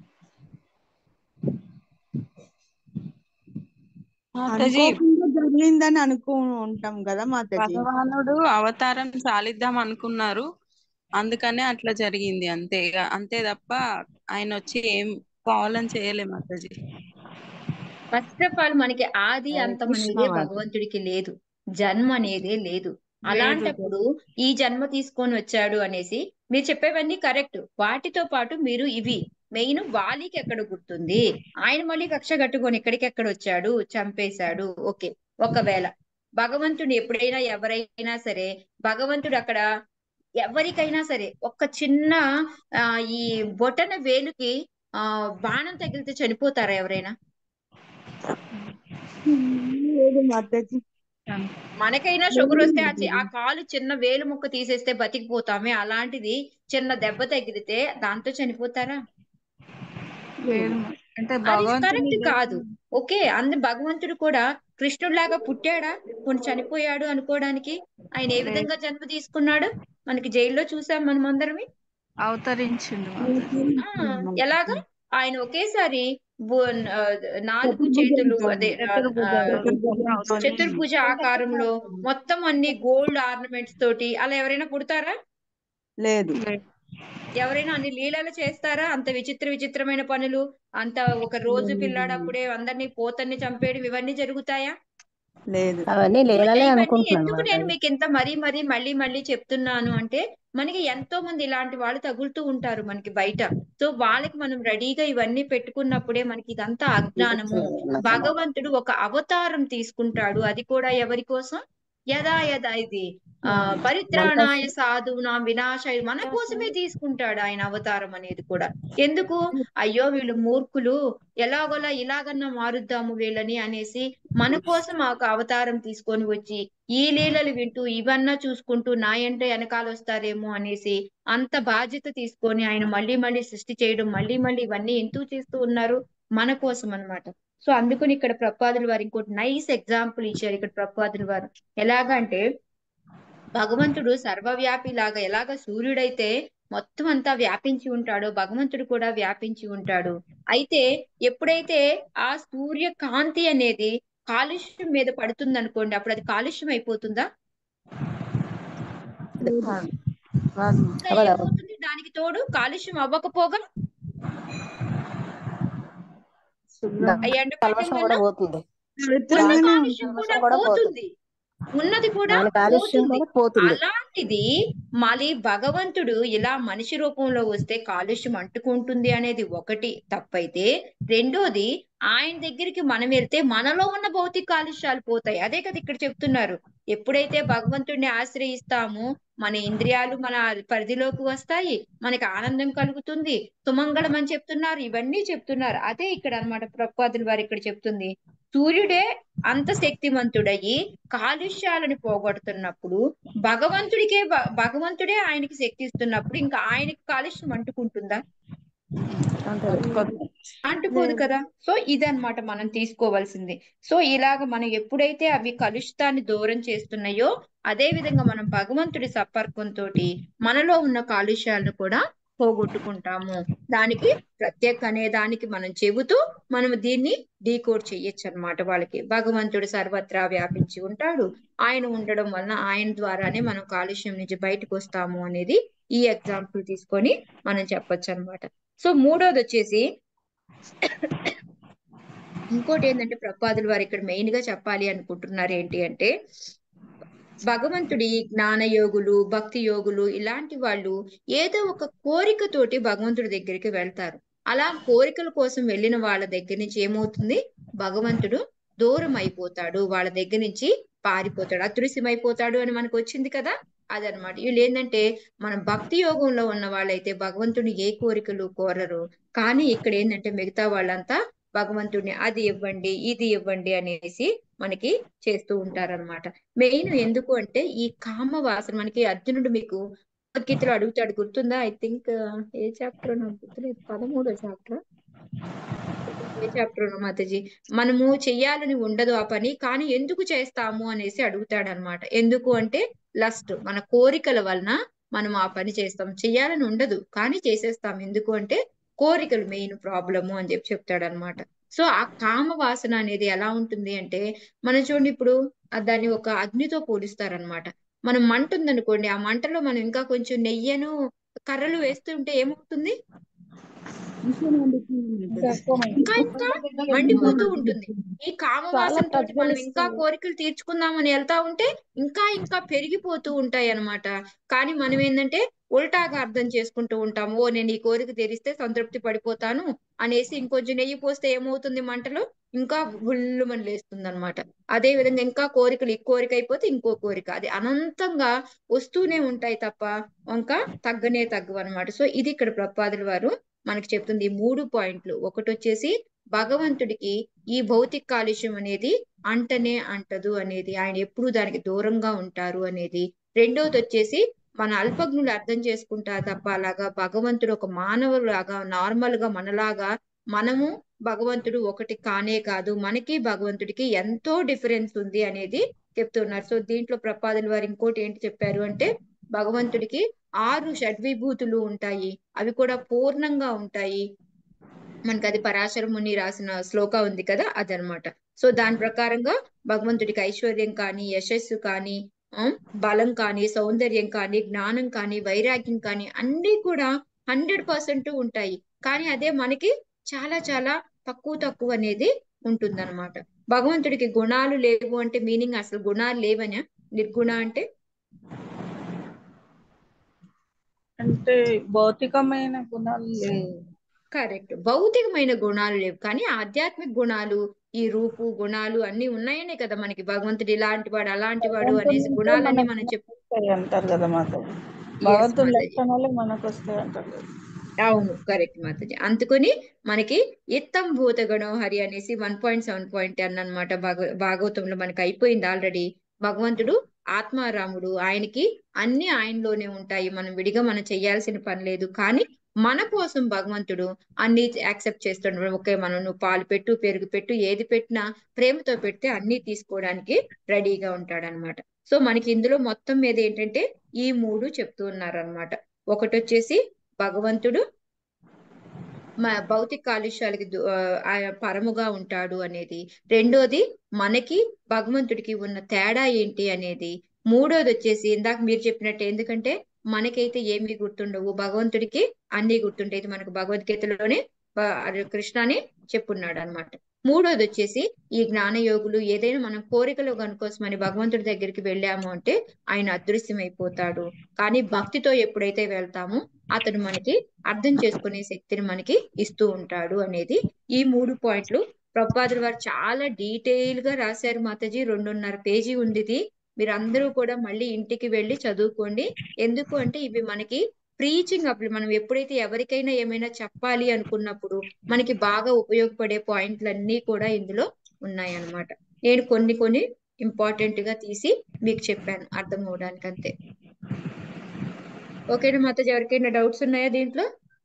Speaker 3: మాతాజీ
Speaker 2: అనుకోకుండా జరిగిందని అనుకో ఉంటాం కదా మాతాజీ.
Speaker 3: భగవానుడు అవతారం సాలిద్దాం అనుకున్నారు, అందుకనే అట్లా జరిగింది అంతే. ఇక అంతే తప్ప ఆయన వచ్చి ఏం కావాలని చేయలే మాతాజీ.
Speaker 1: ఫస్ట్ ఆఫ్ ఆల్ మనకి ఆది
Speaker 2: హరే
Speaker 1: అంతం
Speaker 2: కృష్ణ
Speaker 1: అనేదే
Speaker 2: మాతాజీ.
Speaker 1: భగవంతుడికి లేదు. జన్మ అనేదే లేదు.
Speaker 2: లేదు.
Speaker 1: అలాంటప్పుడు ఈ జన్మ తీసుకొని వచ్చాడు అనేసి మీరు చెప్పేవన్నీ కరెక్ట్. వాటితో పాటు మీరు ఇవి మెయిన్ వాలికి ఎక్కడ గుర్తుంది, ఆయన మళ్ళీ కక్ష కట్టుకొని ఎక్కడికి ఎక్కడ వచ్చాడు, చంపేశాడు. ఓకే. ఒకవేళ భగవంతుడు ఎప్పుడైనా ఎవరైనా సరే భగవంతుడు అక్కడ ఎవరికైనా సరే ఒక్క చిన్న ఆ ఈ బొటన వేలుకి ఆ బాణం తగిలితే చనిపోతారా ఎవరైనా?
Speaker 2: లేదు మాతాజీ.
Speaker 1: మనకైనా షుగర్ వస్తే ఆ చి- ఆ కాలు చిన్న వేలు ముక్క తీసేస్తే బతికిపోతామే, అలాంటిది చిన్న దెబ్బ తగిలితే దాంతో చనిపోతారా?
Speaker 2: లేదు మరి. అంటే
Speaker 1: అది
Speaker 2: భగవంతుని
Speaker 1: కరెక్ట్
Speaker 2: దగ్గర
Speaker 1: కాదు. ఓకే, అందు భగవంతుడు కూడా కృష్ణుడిలాగా పుట్టాడా కొన్ని చనిపోయాడు అనుకోవడానికి? ఆయన ఏ
Speaker 2: లేదు,
Speaker 1: విధంగా జన్మ తీసుకున్నాడు మనకి జైల్లో చూసాం మనం అందరమే.
Speaker 2: అవతరించిండు మాతాజీ.
Speaker 1: ఆ ఎలాగా? ఆయన ఒకేసారి బు- ఆ, నాలుగు చేతులు అదే ఆ, ఆ, చతుర్భుజ ఆకారంలో మొత్తం అన్ని గోల్డ్ ఆర్నమెంట్స్ తోటి అలా ఎవరైనా పుడతారా?
Speaker 6: లేదు.
Speaker 2: లేదు.
Speaker 1: ఎవరైనా అన్ని లీలలు చేస్తారా? అంత విచిత్ర విచిత్రమైన పనులు, అంత ఒక రోజు పిల్లాడప్పుడే అందరినీ పోతన్ని చంపేయడం ఇవన్నీ జరుగుతాయా?
Speaker 6: లేదు.
Speaker 7: అవన్నీ
Speaker 1: సో
Speaker 7: లీలలే
Speaker 1: ఇవన్నీ
Speaker 7: అనుకుంటున్నాను
Speaker 1: ఎందుకు నేను
Speaker 7: మాతాజీ.
Speaker 1: మీకు ఇంత మరీ మరీ మళ్ళీ మళ్ళీ చెప్తున్నాను అంటే, మనకి ఎంతో మంది ఇలాంటి వాళ్ళు తగులుతూ ఉంటారు మనకి బయట. సో వాళ్ళకి మనం రెడీగా ఇవన్నీ పెట్టుకున్నప్పుడే మనకి ఇదంతా అజ్ఞానము. భగవంతుడు ఒక అవతారం తీసుకుంటాడు, అది కూడా ఎవరి కోసం? యదా యదా ఇది ఆ పరిత్రాణాయ సాధునా వినాశాయ, మన కోసమే తీసుకుంటాడు ఆయన అవతారం అనేది కూడా. ఎందుకు? అయ్యో వీళ్ళు మూర్ఖులు, ఎలాగోలా ఇలాగన్నా మారుద్దాము వీళ్ళని అనేసి మన కోసం ఆ ఒక అవతారం తీసుకొని వచ్చి ఈ లీలలు వింటూ ఇవన్నా చూసుకుంటూ నా ఎంట వెనకాల వస్తారేమో అనేసి అంత బాధ్యత తీసుకొని ఆయన మళ్ళీ మళ్ళీ సృష్టి చేయడం, మళ్ళీ మళ్ళీ ఇవన్నీ ఎందుకు చేస్తూ ఉన్నారు? మన కోసం అన్నమాట. సో అందుకని ఇక్కడ ప్రపాదుల వారు ఇంకోటి నైస్ ఎగ్జాంపుల్ ఇచ్చారు ఇక్కడ ప్రపాదుల వారు. ఎలాగంటే భగవంతుడు సర్వవ్యాపి లాగా, ఎలాగ సూర్యుడైతే మొత్తం అంతా వ్యాపించి ఉంటాడో భగవంతుడు కూడా వ్యాపించి ఉంటాడు. అయితే ఎప్పుడైతే ఆ సూర్య కాంతి అనేది కాలుష్యం మీద పడుతుంది అనుకోండి, అప్పుడు అది కాలుష్యం అయిపోతుందా?
Speaker 2: కాదు. కాదు.
Speaker 1: ఇంకా ఏమవుతుంది? దానికి తోడు కాలుష్యం అవ్వకపోగా
Speaker 2: శుభ్రం.
Speaker 1: ఆ ఎండబెట్టడం
Speaker 7: కల్మషం
Speaker 1: వల్ల
Speaker 7: కూడా పోతుంది.
Speaker 1: ఉన్న
Speaker 2: పవిత్రంగానే
Speaker 1: కాలుష్యం
Speaker 2: ఉంటుంది.
Speaker 1: కూడా
Speaker 7: కల్మషం కూడా పోతుంది.
Speaker 1: పోతుంది, ఉన్నది కూడా
Speaker 7: దాని కాలుష్యం
Speaker 1: పోతుంది.
Speaker 7: కూడా పోతుంది.
Speaker 1: అలాంటిది మళ్ళీ భగవంతుడు ఇలా మనిషి రూపంలో వస్తే కాలుష్యం అంటుకుంటుంది అనేది ఒకటి తప్పైతే, రెండోది ఆయన దగ్గరికి మనం వెళ్తే మనలో ఉన్న భౌతిక కాలుష్యాలు పోతాయి. అదే కదా ఇక్కడ చెప్తున్నారు. ఎప్పుడైతే భగవంతుడిని ఆశ్రయిస్తామో మన ఇంద్రియాలు మన పరిధిలోకి వస్తాయి, మనకి ఆనందం కలుగుతుంది, సుమంగళం అని చెప్తున్నారు, ఇవన్నీ చెప్తున్నారు. అదే ఇక్కడ అన్నమాట ప్రపాదుల వారు ఇక్కడ చెప్తుంది. సూర్యుడే అంత శక్తివంతుడయి కాలుష్యాలను పోగొడుతున్నప్పుడు, భగవంతుడికే భ- భగవంతుడే ఆయనకి శక్తి ఇస్తున్నప్పుడు ఇంకా ఆయనకి కాలుష్యం అంటుకుంటుందా?
Speaker 2: కొత్త-
Speaker 1: అంటుకోదు కదా. సో ఇదన్నమాట మనం తీసుకోవాల్సింది. సో ఇలాగ మనం ఎప్పుడైతే అవి కలుషితాన్ని దూరం చేస్తున్నాయో, అదే విధంగా మనం భగవంతుడి సంపర్కంతో మనలో ఉన్న కాలుష్యాలను కూడా పోగొట్టుకుంటాము. దానికి ప్రత్యేక అనే దానికి మనం చెబుతూ మనం దీన్ని డీకోడ్ చెయ్యొచ్చు అన్నమాట. వాళ్ళకి భగవంతుడు సర్వత్రా వ్యాపించి ఉంటాడు, ఆయన ఉండడం వలన ఆయన ద్వారానే మనం కాలుష్యం నుంచి బయటకు వస్తాము అనేది ఈ ఎగ్జాంపుల్ తీసుకొని మనం చెప్పొచ్చు అన్నమాట. సో మూడోది వచ్చేసి ఇంకోటి ఏంటంటే ప్రపాదుల వారు ఇక్కడ మెయిన్ గా చెప్పాలి అనుకుంటున్నారు ఏంటి అంటే, భగవంతుడి జ్ఞాన యోగులు, భక్తి యోగులు ఇలాంటి వాళ్ళు ఏదో ఒక కోరికతోటి భగవంతుడి దగ్గరికి వెళ్తారు. అలా కోరికల కోసం వెళ్ళిన వాళ్ళ దగ్గర నుంచి ఏమవుతుంది? భగవంతుడు దూరం అయిపోతాడు, వాళ్ళ దగ్గర నుంచి పారిపోతాడు, అదృశ్యమైపోతాడు అని మనకు వచ్చింది కదా. అదనమాట. వీళ్ళు ఏంటంటే మనం భక్తి యోగంలో ఉన్న వాళ్ళైతే భగవంతుని ఏ కోరికలు కోరరు. కానీ ఇక్కడ ఏంటంటే మిగతా వాళ్ళంతా భగవంతుడిని అది ఇవ్వండి ఇది ఇవ్వండి అనేసి మనకి చేస్తూ ఉంటారన్నమాట. మెయిన్ ఎందుకు అంటే ఈ కామ వాసన మనకి అర్జునుడు మీకు భగవద్గీతలో అడుగుతాడు, గుర్తుందా? ఐ థింక్ ఏ చాప్టర్ నాకు గుర్తులేదు, పదమూడో చాప్టర్ ఏ చాప్టర్ మాతాజీ. మనము చెయ్యాలని ఉండదు ఆ పని, కానీ ఎందుకు చేస్తాము అనేసి అడుగుతాడు అనమాట. ఎందుకు అంటే లస్ట్, మన కోరికల వలన మనం ఆ పని చేస్తాం. చెయ్యాలని ఉండదు కానీ చేసేస్తాం. ఎందుకు అంటే కోరికలు మెయిన్ ప్రాబ్లము అని చెప్పి చెప్తాడు అనమాట. సో ఆ కామ వాసన అనేది ఎలా ఉంటుంది అంటే, మనం చూడండి ఇప్పుడు ఆ దాన్ని ఒక అగ్నితో పోలుస్తారనమాట. మనం మంట ఉందనుకోండి, ఆ మంటలో మనం ఇంకా కొంచెం నెయ్యను కర్రలు వేస్తుంటే ఏమవుతుంది? ఇంకా ఇంకా మండిపోతూ ఉంటుంది. ఈ కామ
Speaker 5: చాలా
Speaker 1: వాసనతో మనం ఇంకా
Speaker 5: ప్రజ్వలిస్తుంది.
Speaker 1: కోరికలు తీర్చుకుందామని వెళ్తా ఉంటే ఇంకా ఇంకా పెరిగిపోతూ ఉంటాయి అన్నమాట. కానీ మనం ఏంటంటే ఉల్టాగా అర్థం చేసుకుంటూ ఉంటాము. ఓ నేను ఈ కోరిక తీరిస్తే సంతృప్తి పడిపోతాను అనేసి ఇంకొంచెం నెయ్యి పోస్తే ఏమవుతుంది? మంటలో ఇంకా గుళ్ళుమని లేస్తుంది అనమాట. అదే విధంగా ఇంకా కోరికలు, ఈ కోరిక అయిపోతే ఇంకో కోరిక, అది అనంతంగా వస్తూనే ఉంటాయి తప్ప ఇంకా తగ్గనే తగ్గవు అనమాట. సో ఇది ఇక్కడ ప్రపాదుల వారు మనకి చెప్తుంది. ఈ మూడు పాయింట్లు, ఒకటి వచ్చేసి భగవంతుడికి ఈ భౌతిక కాలుష్యం అనేది అంటనే అంటదు అనేది, ఆయన ఎప్పుడు దానికి దూరంగా ఉంటారు అనేది. రెండవది వచ్చేసి మన అల్పజ్ఞులు అర్థం చేసుకుంటారు తప్ప అలాగా భగవంతుడు ఒక మానవులాగా నార్మల్ గా మనలాగా మనము భగవంతుడు ఒకటి కానే కాదు, మనకి భగవంతుడికి ఎంతో డిఫరెన్స్ ఉంది అనేది చెప్తున్నారు. సో దీంట్లో ప్రపాదుల వారు ఇంకోటి ఏంటి చెప్పారు అంటే, భగవంతుడికి ఆరు షడ్విభూతులు ఉంటాయి, అవి కూడా పూర్ణంగా ఉంటాయి. మనకి అది పరాశర ముని రాసిన శ్లోక ఉంది కదా, అదనమాట. సో దాని ప్రకారంగా భగవంతుడికి ఐశ్వర్యం కానీ, యశస్సు కానీ, ఆ, బలం కానీ, సౌందర్యం కానీ, జ్ఞానం కానీ, వైరాగ్యం కానీ అన్ని కూడా హండ్రెడ్ పర్సెంట్ ఉంటాయి. కానీ అదే మనకి చాలా చాలా తక్కువ తక్కువ అనేది ఉంటుందన్నమాట. భగవంతుడికి గుణాలు లేవు అంటే మీనింగ్ అసలు గుణాలు లేవనా? నిర్గుణ అంటే
Speaker 2: అంటే భౌతికమైన గుణాలు లేవు.
Speaker 1: కరెక్ట్, భౌతికమైన గుణాలు లేవు కానీ ఆధ్యాత్మిక గుణాలు, ఈ రూపు గుణాలు అన్ని ఉన్నాయనే కదా మనకి భగవంతుడు ఇలాంటి వాడు అలాంటి వాడు అనేసి గుణాలన్నీ మనం చెప్పు
Speaker 2: వస్తాయి అంటారు కదా మాతాజీ,
Speaker 1: Yes,
Speaker 2: భగవంతుని
Speaker 1: మాతాజీ.
Speaker 2: లక్షణాలే మనకు వస్తాయి అంటారు కదా.
Speaker 1: అవును, కరెక్ట్ మాతాజీ. అందుకని మనకి ఇత్తం భూత గణోహరి అనేసి one point seven point ten అనమాట భాగ భాగవతంలో మనకి అయిపోయింది ఆల్రెడీ. భగవంతుడు ఆత్మారాముడు, ఆయనకి అన్ని ఆయనలోనే ఉంటాయి, మనం విడిగా మనం చెయ్యాల్సిన పని లేదు. కానీ మన కోసం భగవంతుడు అన్ని యాక్సెప్ట్ చేస్తున్నాడు. ఓకే, మనం నువ్వు పాలు పెట్టు, పెరుగు పెట్టు, ఏది పెట్టినా ప్రేమతో పెడితే అన్ని తీసుకోవడానికి రెడీగా ఉంటాడు అనమాట. సో మనకి ఇందులో మొత్తం మీద ఏంటంటే ఈ మూడు చెప్తూ ఉన్నారనమాట. ఒకటి వచ్చేసి భగవంతుడు మా భౌతిక కాలుష్యాలకి దు- ఆ, ఆయన పరముగా ఉంటాడు అనేది. రెండోది మనకి భగవంతుడికి ఉన్న తేడా ఏంటి అనేది. మూడోది వచ్చేసి ఇందాక మీరు చెప్పినట్టు, ఎందుకంటే మనకైతే ఏమీ గుర్తుండవు, భగవంతుడికి అన్ని గుర్తుంటాయి. ఇది మనకు భగవద్గీతలోనే బ- అది కృష్ణని చెప్పున్నాడు అనమాట. మూడోది వచ్చేసి ఈ జ్ఞాన యోగులు ఏదైనా మనం కోరికలు కనుకోసమని భగవంతుడి దగ్గరికి వెళ్ళాము అంటే ఆయన అదృశ్యమైపోతాడు. కానీ భక్తితో ఎప్పుడైతే వెళ్తామో అతడు మనకి అర్థం చేసుకునే శక్తిని మనకి ఇస్తూ ఉంటాడు అనేది. ఈ మూడు పాయింట్లు ప్రభుపాదుల వారు చాలా డీటెయిల్ గా రాశారు మాతాజీ. రెండున్నర పేజీ ఉంది ఇది. మీరు అందరూ కూడా మళ్ళీ ఇంటికి వెళ్ళి చదువుకోండి. ఎందుకు అంటే ఇవి మనకి ప్రీచింగ్ అప్పుడు మనం ఎప్పుడైతే ఎవరికైనా ఏమైనా చెప్పాలి అనుకున్నప్పుడు మనకి బాగా ఉపయోగపడే పాయింట్లన్నీ కూడా ఇందులో ఉన్నాయన్నమాట. నేను కొన్ని కొన్ని ఇంపార్టెంట్ గా తీసి మీకు చెప్పాను అర్థం అవడానికి, అంతే. ఓకేనా మాతాజీ, ఎవరికైనా డౌట్స్ ఉన్నాయా దీంట్లో?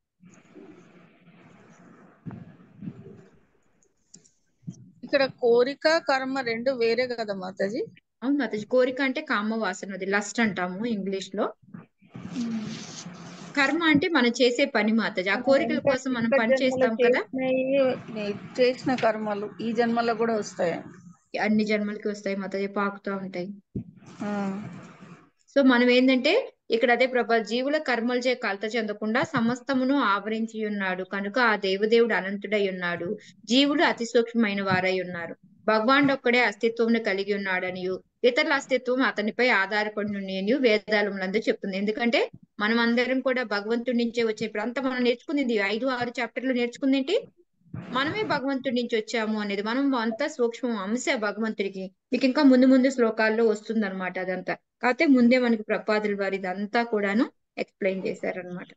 Speaker 2: ఇక్కడ కోరిక కర్మ రెండు వేరే కదా మాతాజీ?
Speaker 1: అవును మాతాజీ, కోరిక అంటే కామ వాసన, అది లస్ట్ అంటాము ఇంగ్లీష్ లో. కర్మ అంటే మనం చేసే పని మాతాజీ. ఆ కోరికల
Speaker 2: ఇంకా
Speaker 1: కోసం మనం
Speaker 2: ఇంకా
Speaker 1: పని
Speaker 2: జన్మలో
Speaker 1: చేస్తాం కదా,
Speaker 2: చేసినవి చేసిన కర్మలు ఈ జన్మలో కూడా వస్తాయి.
Speaker 1: అన్ని జన్మలకి వస్తాయి మాతాజీ, పాకుతా ఉంటాయి.
Speaker 2: ఆ,
Speaker 1: సో మనం ఏంటంటే ఇక్కడ అదే ప్రభా జీవుల కర్మలు చే కలత చెందకుండా సమస్తమును ఆవరించి ఉన్నాడు కనుక ఆ దేవదేవుడు అనంతుడై ఉన్నాడు. జీవులు అతి సూక్ష్మమైన వారై ఉన్నారు. భగవానుడు ఒక్కడే అస్తిత్వం కలిగి ఉన్నాడనియు ఇతరుల అస్తిత్వం అతనిపై ఆధారపడి నేను వేదాలములందు చెప్తుంది. ఎందుకంటే మనం అందరం కూడా భగవంతుడి నుంచే వచ్చే, ఇప్పుడు అంతా మనం నేర్చుకుంది ఐదు ఆరు చాప్టర్లు నేర్చుకుంది ఏంటి, మనమే భగవంతుడి నుంచి వచ్చాము అనేది. మనం అంతా సూక్ష్మం అంశ భగవంతుడికి. మీకు ఇంకా ముందు ముందు శ్లోకాల్లో వస్తుంది అనమాట అదంతా. కాకపోతే ముందే మనకి ప్రపాదుల వారి ఇదంతా కూడాను ఎక్స్ప్లెయిన్ చేశారనమాట.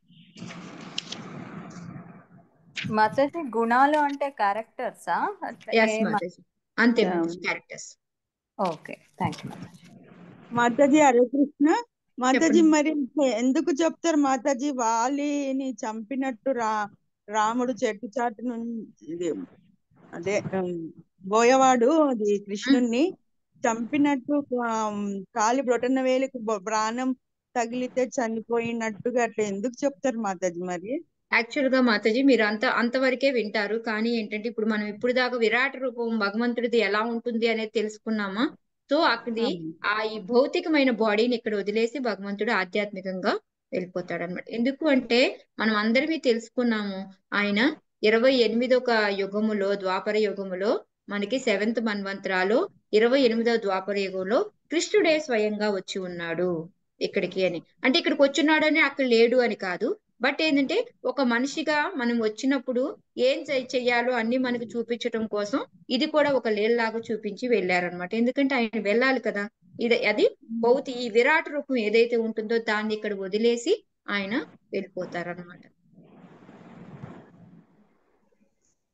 Speaker 7: మాతాజీ గుణాలు అంటే క్యారెక్టర్సా?
Speaker 1: ఎస్ మాతాజీ, అంతే మాతాజీ, క్యారెక్టర్స్.
Speaker 7: ఓకే, థ్యాంక్ యూ మాతాజీ.
Speaker 6: మాతాజీ హరే కృష్ణ. మాతాజీ
Speaker 1: చెప్పండి.
Speaker 6: మరి ఎందుకు చెప్తారు మాతాజీ వాలిని చంపినట్టు రా రాముడు చెట్టు చాటు నుండి అదే ఉమ్, బోయవాడు అది కృష్ణుణ్ణి చంపినట్టు ఆ, కాలి బ్రొటన వేలికి బొ- ప్రాణం తగిలితే చనిపోయినట్టుగా అట్లా ఎందుకు చెప్తారు మాతాజీ మరి?
Speaker 1: యాక్చువల్ గా మాతాజీ మీరు అంత అంతవరకే వింటారు. కానీ ఏంటంటే ఇప్పుడు మనం ఇప్పుడు దాకా విరాట రూపం భగవంతుడిది ఎలా ఉంటుంది అనేది తెలుసుకున్నామా. సో అక్కడి ఆ ఈ భౌతికమైన బాడీని ఇక్కడ వదిలేసి భగవంతుడు ఆధ్యాత్మికంగా వెళ్ళిపోతాడు అనమాట. ఎందుకు అంటే మనం అందరివి తెలుసుకున్నాము, ఆయన ఇరవై ఎనిమిదొక యుగములో ద్వాపర యుగములో మనకి సెవెంత్ మన్వంతరాలో ఇరవై ఎనిమిదవ ద్వాపర యుగంలో కృష్ణుడే స్వయంగా వచ్చి ఉన్నాడు ఇక్కడికి అని. అంటే ఇక్కడికి వచ్చున్నాడు అని అక్కడ లేడు అని కాదు. బట్ ఏంటంటే ఒక మనిషిగా మనం వచ్చినప్పుడు ఏం చెయ్- చెయ్యాలో అన్ని మనకి చూపించడం కోసం ఇది కూడా ఒక లీలలాగా చూపించి వెళ్ళారనమాట. ఎందుకంటే ఆయన వెళ్ళాలి కదా, ఇది అది భౌతి ఈ విరాట రూపం ఏదైతే ఉంటుందో దాన్ని ఇక్కడ వదిలేసి ఆయన వెళ్ళిపోతారనమాట.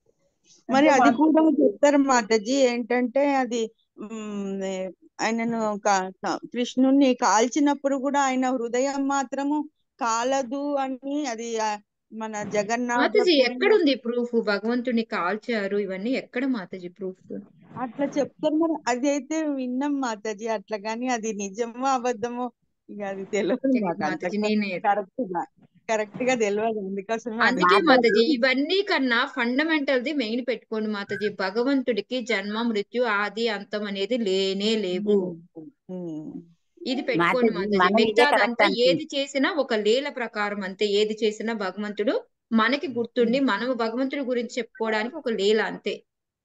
Speaker 6: మరి అది కూడా చెప్తారు మాతాజీ ఏంటంటే అది ఉమ్, ఏ- ఆయనను కా- కా- కృష్ణుణ్ణి కాల్చినప్పుడు కూడా ఆయన హృదయం మాత్రము కాలదు అని అది ఆ, మన
Speaker 1: మాతాజీ
Speaker 6: జగన్నాథపురిలో
Speaker 1: ఎక్కడుంది ప్రూఫ్ భగవంతుని కాల్చారు ఇవన్నీ ఎక్కడ మాతాజీ ప్రూఫ్?
Speaker 6: అట్లా చెప్తారు మరి అది అయితే విన్నాం మాతాజీ అట్లా కానీ అది నిజమో అబద్ధమో ఇక అది తెలియదు
Speaker 1: తెలియదు
Speaker 6: మాకు అంత
Speaker 1: మాతాజీ, నేనే
Speaker 6: కరెక్ట్ గా కరెక్ట్ గా తెలియదు అందుకోసమే
Speaker 1: అందుకే
Speaker 6: అడుగుతున్నాను.
Speaker 1: మాతాజీ ఇవన్నీ కన్నా ఫండమెంటల్ ది మెయిన్ పెట్టుకోండి మాతాజీ. భగవంతుడికి జన్మ మృత్యు ఆది అంతం అనేది లేనే లేవు.
Speaker 6: ఉమ్, ఉమ్,
Speaker 1: ఇది పెట్టుకోండి
Speaker 8: మాతాజీ
Speaker 1: మాతాజీ.
Speaker 8: మనం ఇదే కరెక్ట్
Speaker 1: మిగతాదంతా
Speaker 8: అనుకుంటున్నాం.
Speaker 1: ఏది చేసినా ఒక లీల ప్రకారం అంతే. ఏది చేసినా భగవంతుడు మనకి గుర్తుండి మనము భగవంతుడి గురించి చెప్పుకోవడానికి ఒక లీల అంతే.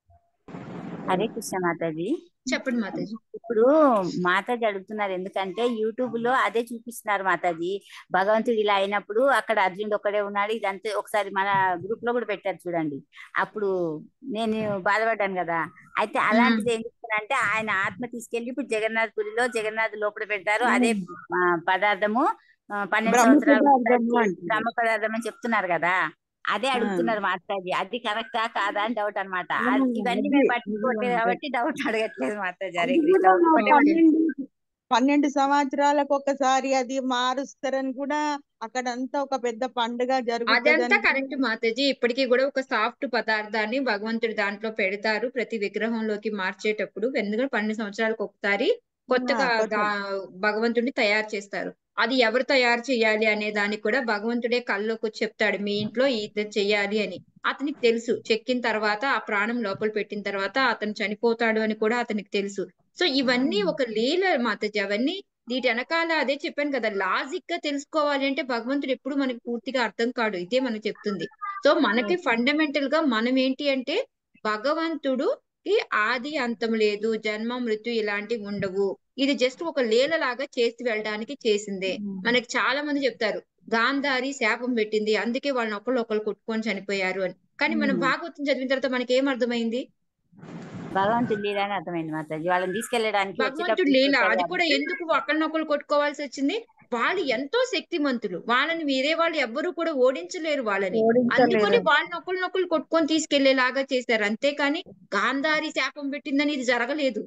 Speaker 8: హరే కృష్ణ మాతాజీ.
Speaker 1: చెప్పండి మాతాజీ.
Speaker 8: ఇప్పుడు మాతాజీ అడుగుతున్నారు ఎందుకంటే యూట్యూబ్ లో అదే చూపిస్తున్నారు మాతాజీ. భగవంతుడు ఇలా అయినప్పుడు అక్కడ అర్జునుడు ఒక్కడే ఉన్నాడు ఇదంతా ఒకసారి మన గ్రూప్ లో కూడా పెట్టారు చూడండి. అప్పుడు నేను బాధపడ్డాను కదా. అయితే
Speaker 1: ఉమ్,
Speaker 8: అలాంటిది ఏం చెప్తారంటే ఆయన ఆత్మ తీసుకెళ్లి ఇప్పుడు జగన్నాథ్ పురిలో జగన్నాథ్ లోపల పెడతారు. అదే ఆ, పదార్థము ఆ, పన్నెండు
Speaker 6: బ్రహ్మ
Speaker 8: సంవత్సరాలు
Speaker 6: పదార్థము
Speaker 8: ఉండాలి,
Speaker 6: అంటారు.
Speaker 8: బ్రహ్మ పదార్థం అని చెప్తున్నారు కదా. అదే
Speaker 6: ఆ,
Speaker 8: అడుగుతున్నారు మాతాజీ. అది కరెక్టా కాదా అని డౌట్ అనమాట.
Speaker 6: ఆ,
Speaker 8: ఇవన్నీ
Speaker 6: అది
Speaker 8: మేము
Speaker 6: అది
Speaker 8: పట్టించుకోవట్లేదు
Speaker 6: మాతాజీ
Speaker 8: కాబట్టి డౌట్ అడగట్లేదు మాతాజీ. హరే
Speaker 6: అది
Speaker 8: కృష్ణ.
Speaker 6: కూడా
Speaker 8: ఒక్కటే
Speaker 1: ఓకే.
Speaker 6: పన్నెండు పన్నెండు సంవత్సరాలకు ఒకసారి అది మారుస్తారని కూడా అక్కడంతా ఒక పెద్ద పండుగ
Speaker 1: అదంతా
Speaker 6: జరుగుతుందని
Speaker 1: కరెక్ట్ మాతాజీ. ఇప్పటికీ కూడా ఒక సాఫ్ట్ పదార్థాన్ని భగవంతుడి దాంట్లో పెడతారు ప్రతి విగ్రహంలోకి మార్చేటప్పుడు. ఎందుకంటే పన్నెండు సంవత్సరాలకు ఒకసారి కొత్తగా
Speaker 6: కొత్త
Speaker 1: దా భగవంతుడిని తయారు చేస్తారు. అది ఎవరు తయారు చేయాలి అనే దానికి కూడా భగవంతుడే కల్లోకి వచ్చి చెప్తాడు, మీ ఇంట్లో ఇది చెయ్యాలి అని. అతనికి తెలుసు చెక్కిన తర్వాత ఆ ప్రాణం లోపల పెట్టిన తర్వాత అతను చనిపోతాడు అని కూడా అతనికి తెలుసు. సో ఇవన్నీ ఒక లీల మాతాజీ. అవన్నీ వీటి వెనకాల అదే చెప్పాను కదా, లాజిక్ గా తెలుసుకోవాలి అంటే భగవంతుడు ఎప్పుడు మనకి పూర్తిగా అర్థం కాడు. ఇదే మనకు చెప్తుంది. సో మనకి ఫండమెంటల్ గా మనం ఏంటి అంటే భగవంతుడుకి ఆది అంతం లేదు, జన్మ మృత్యు ఇలాంటివి ఉండవు. ఇది జస్ట్ ఒక లీల లాగా చేసి వెళ్ళడానికి చేసిందే. మనకి చాలా మంది చెప్తారు గాంధారి శాపం పెట్టింది అందుకే వాళ్ళని ఒకళ్ళు ఒకళ్ళు కొట్టుకొని చనిపోయారు అని. కానీ మనం భాగవతం చదివిన తర్వాత మనకి ఏం అర్థమైంది?
Speaker 8: భగవంతుడు లీలని అర్థమైంది మాతాజీ. వాళ్ళని తీసుకెళ్ళడానికి
Speaker 1: భగవంతుడు
Speaker 8: వచ్చేటప్పుడు
Speaker 1: లీల.
Speaker 8: తీసుకొచ్చారు
Speaker 1: అది కూడా
Speaker 8: కాబట్టి
Speaker 1: ఎందుకు ఒకరినొకరు కొట్టుకోవాల్సి వచ్చింది? వాళ్ళు ఎంతో శక్తిమంతులు, వాళ్ళని వేరే వాళ్ళు ఎవ్వరూ కూడా ఓడించలేరు వాళ్ళని. అందుకని
Speaker 2: ఓడించలేరు.
Speaker 1: వాళ్ళని ఒకరినొకరు కొట్టుకొని తీసుకెళ్లేలాగా చేశారు. అంతేకాని గాంధారి శాపం పెట్టిందని ఇది జరగలేదు.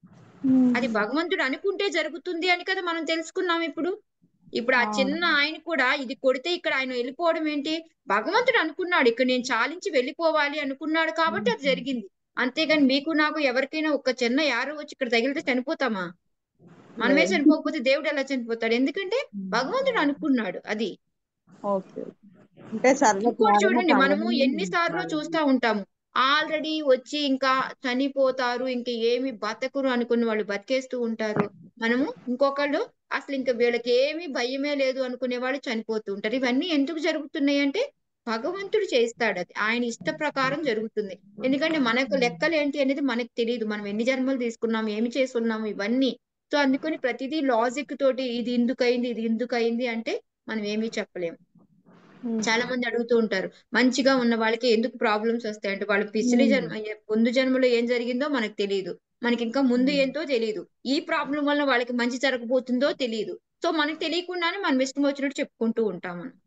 Speaker 1: అది భగవంతుడు అనుకుంటే జరుగుతుంది అని కదా మనం తెలుసుకున్నాం ఇప్పుడు. ఇప్పుడు ఆ చిన్న ఆయన కూడా ఇది కొడితే ఇక్కడ ఆయన వెళ్ళిపోవడం ఏంటి? భగవంతుడు అనుకున్నాడు ఇక్కడ నేను చాలించి వెళ్ళిపోవాలి అనుకున్నాడు కాబట్టి అది జరిగింది. అంతేగాని మీకు నాకు ఎవరికైనా ఒక చిన్న యారో వచ్చి ఇక్కడ తగిలితే చనిపోతామా? మనమే
Speaker 2: లేదు.
Speaker 1: చనిపోకపోతే దేవుడు ఎలా చనిపోతాడు? ఎందుకంటే భగవంతుడు అనుకున్నాడు అది.
Speaker 2: ఓకే. అంటే
Speaker 1: ఇంకోటి
Speaker 2: సర్వకారణ
Speaker 1: చూడండి, మనము
Speaker 2: కారణం
Speaker 1: ఎన్నిసార్లు చూస్తా ఉంటాము ఆల్రెడీ వచ్చి ఇంకా చనిపోతారు, ఇంకా ఏమి బతకరు అనుకున్న వాళ్ళు బతికేస్తూ ఉంటారు. మనము ఇంకొకళ్ళు అసలు ఇంకా వీళ్ళకి ఏమీ భయమే లేదు అనుకునే వాళ్ళు చనిపోతూ ఉంటారు. ఇవన్నీ ఎందుకు జరుగుతున్నాయి అంటే భగవంతుడు చేస్తాడు, అది ఆయన ఇష్ట ప్రకారం జరుగుతుంది. ఎందుకంటే మనకు లెక్కలు ఏంటి అనేది మనకు తెలియదు. మనం ఎన్ని జన్మలు తీసుకున్నాము, ఏమి చేస్తున్నాము, ఇవన్నీ. సో అందుకని ప్రతిదీ లాజిక్ తోటి ఇది ఎందుకు అయింది ఇది ఎందుకు అయింది అంటే మనం ఏమీ చెప్పలేము. చాలా మంది అడుగుతూ ఉంటారు మంచిగా ఉన్న వాళ్ళకి ఎందుకు ప్రాబ్లమ్స్ వస్తాయి అంటే వాళ్ళు పిछली జన్మ ముందు జన్మలో ఏం జరిగిందో మనకు తెలియదు, మనకి ఇంకా ముందు ఏంటో తెలియదు. ఈ ప్రాబ్లం వల్ల వాళ్ళకి మంచి జరగబోతుందో తెలియదు. సో మనకి తెలియకుండానే మనం ఇష్టం వచ్చినట్టు చెప్పుకుంటూ ఉంటాం మనం.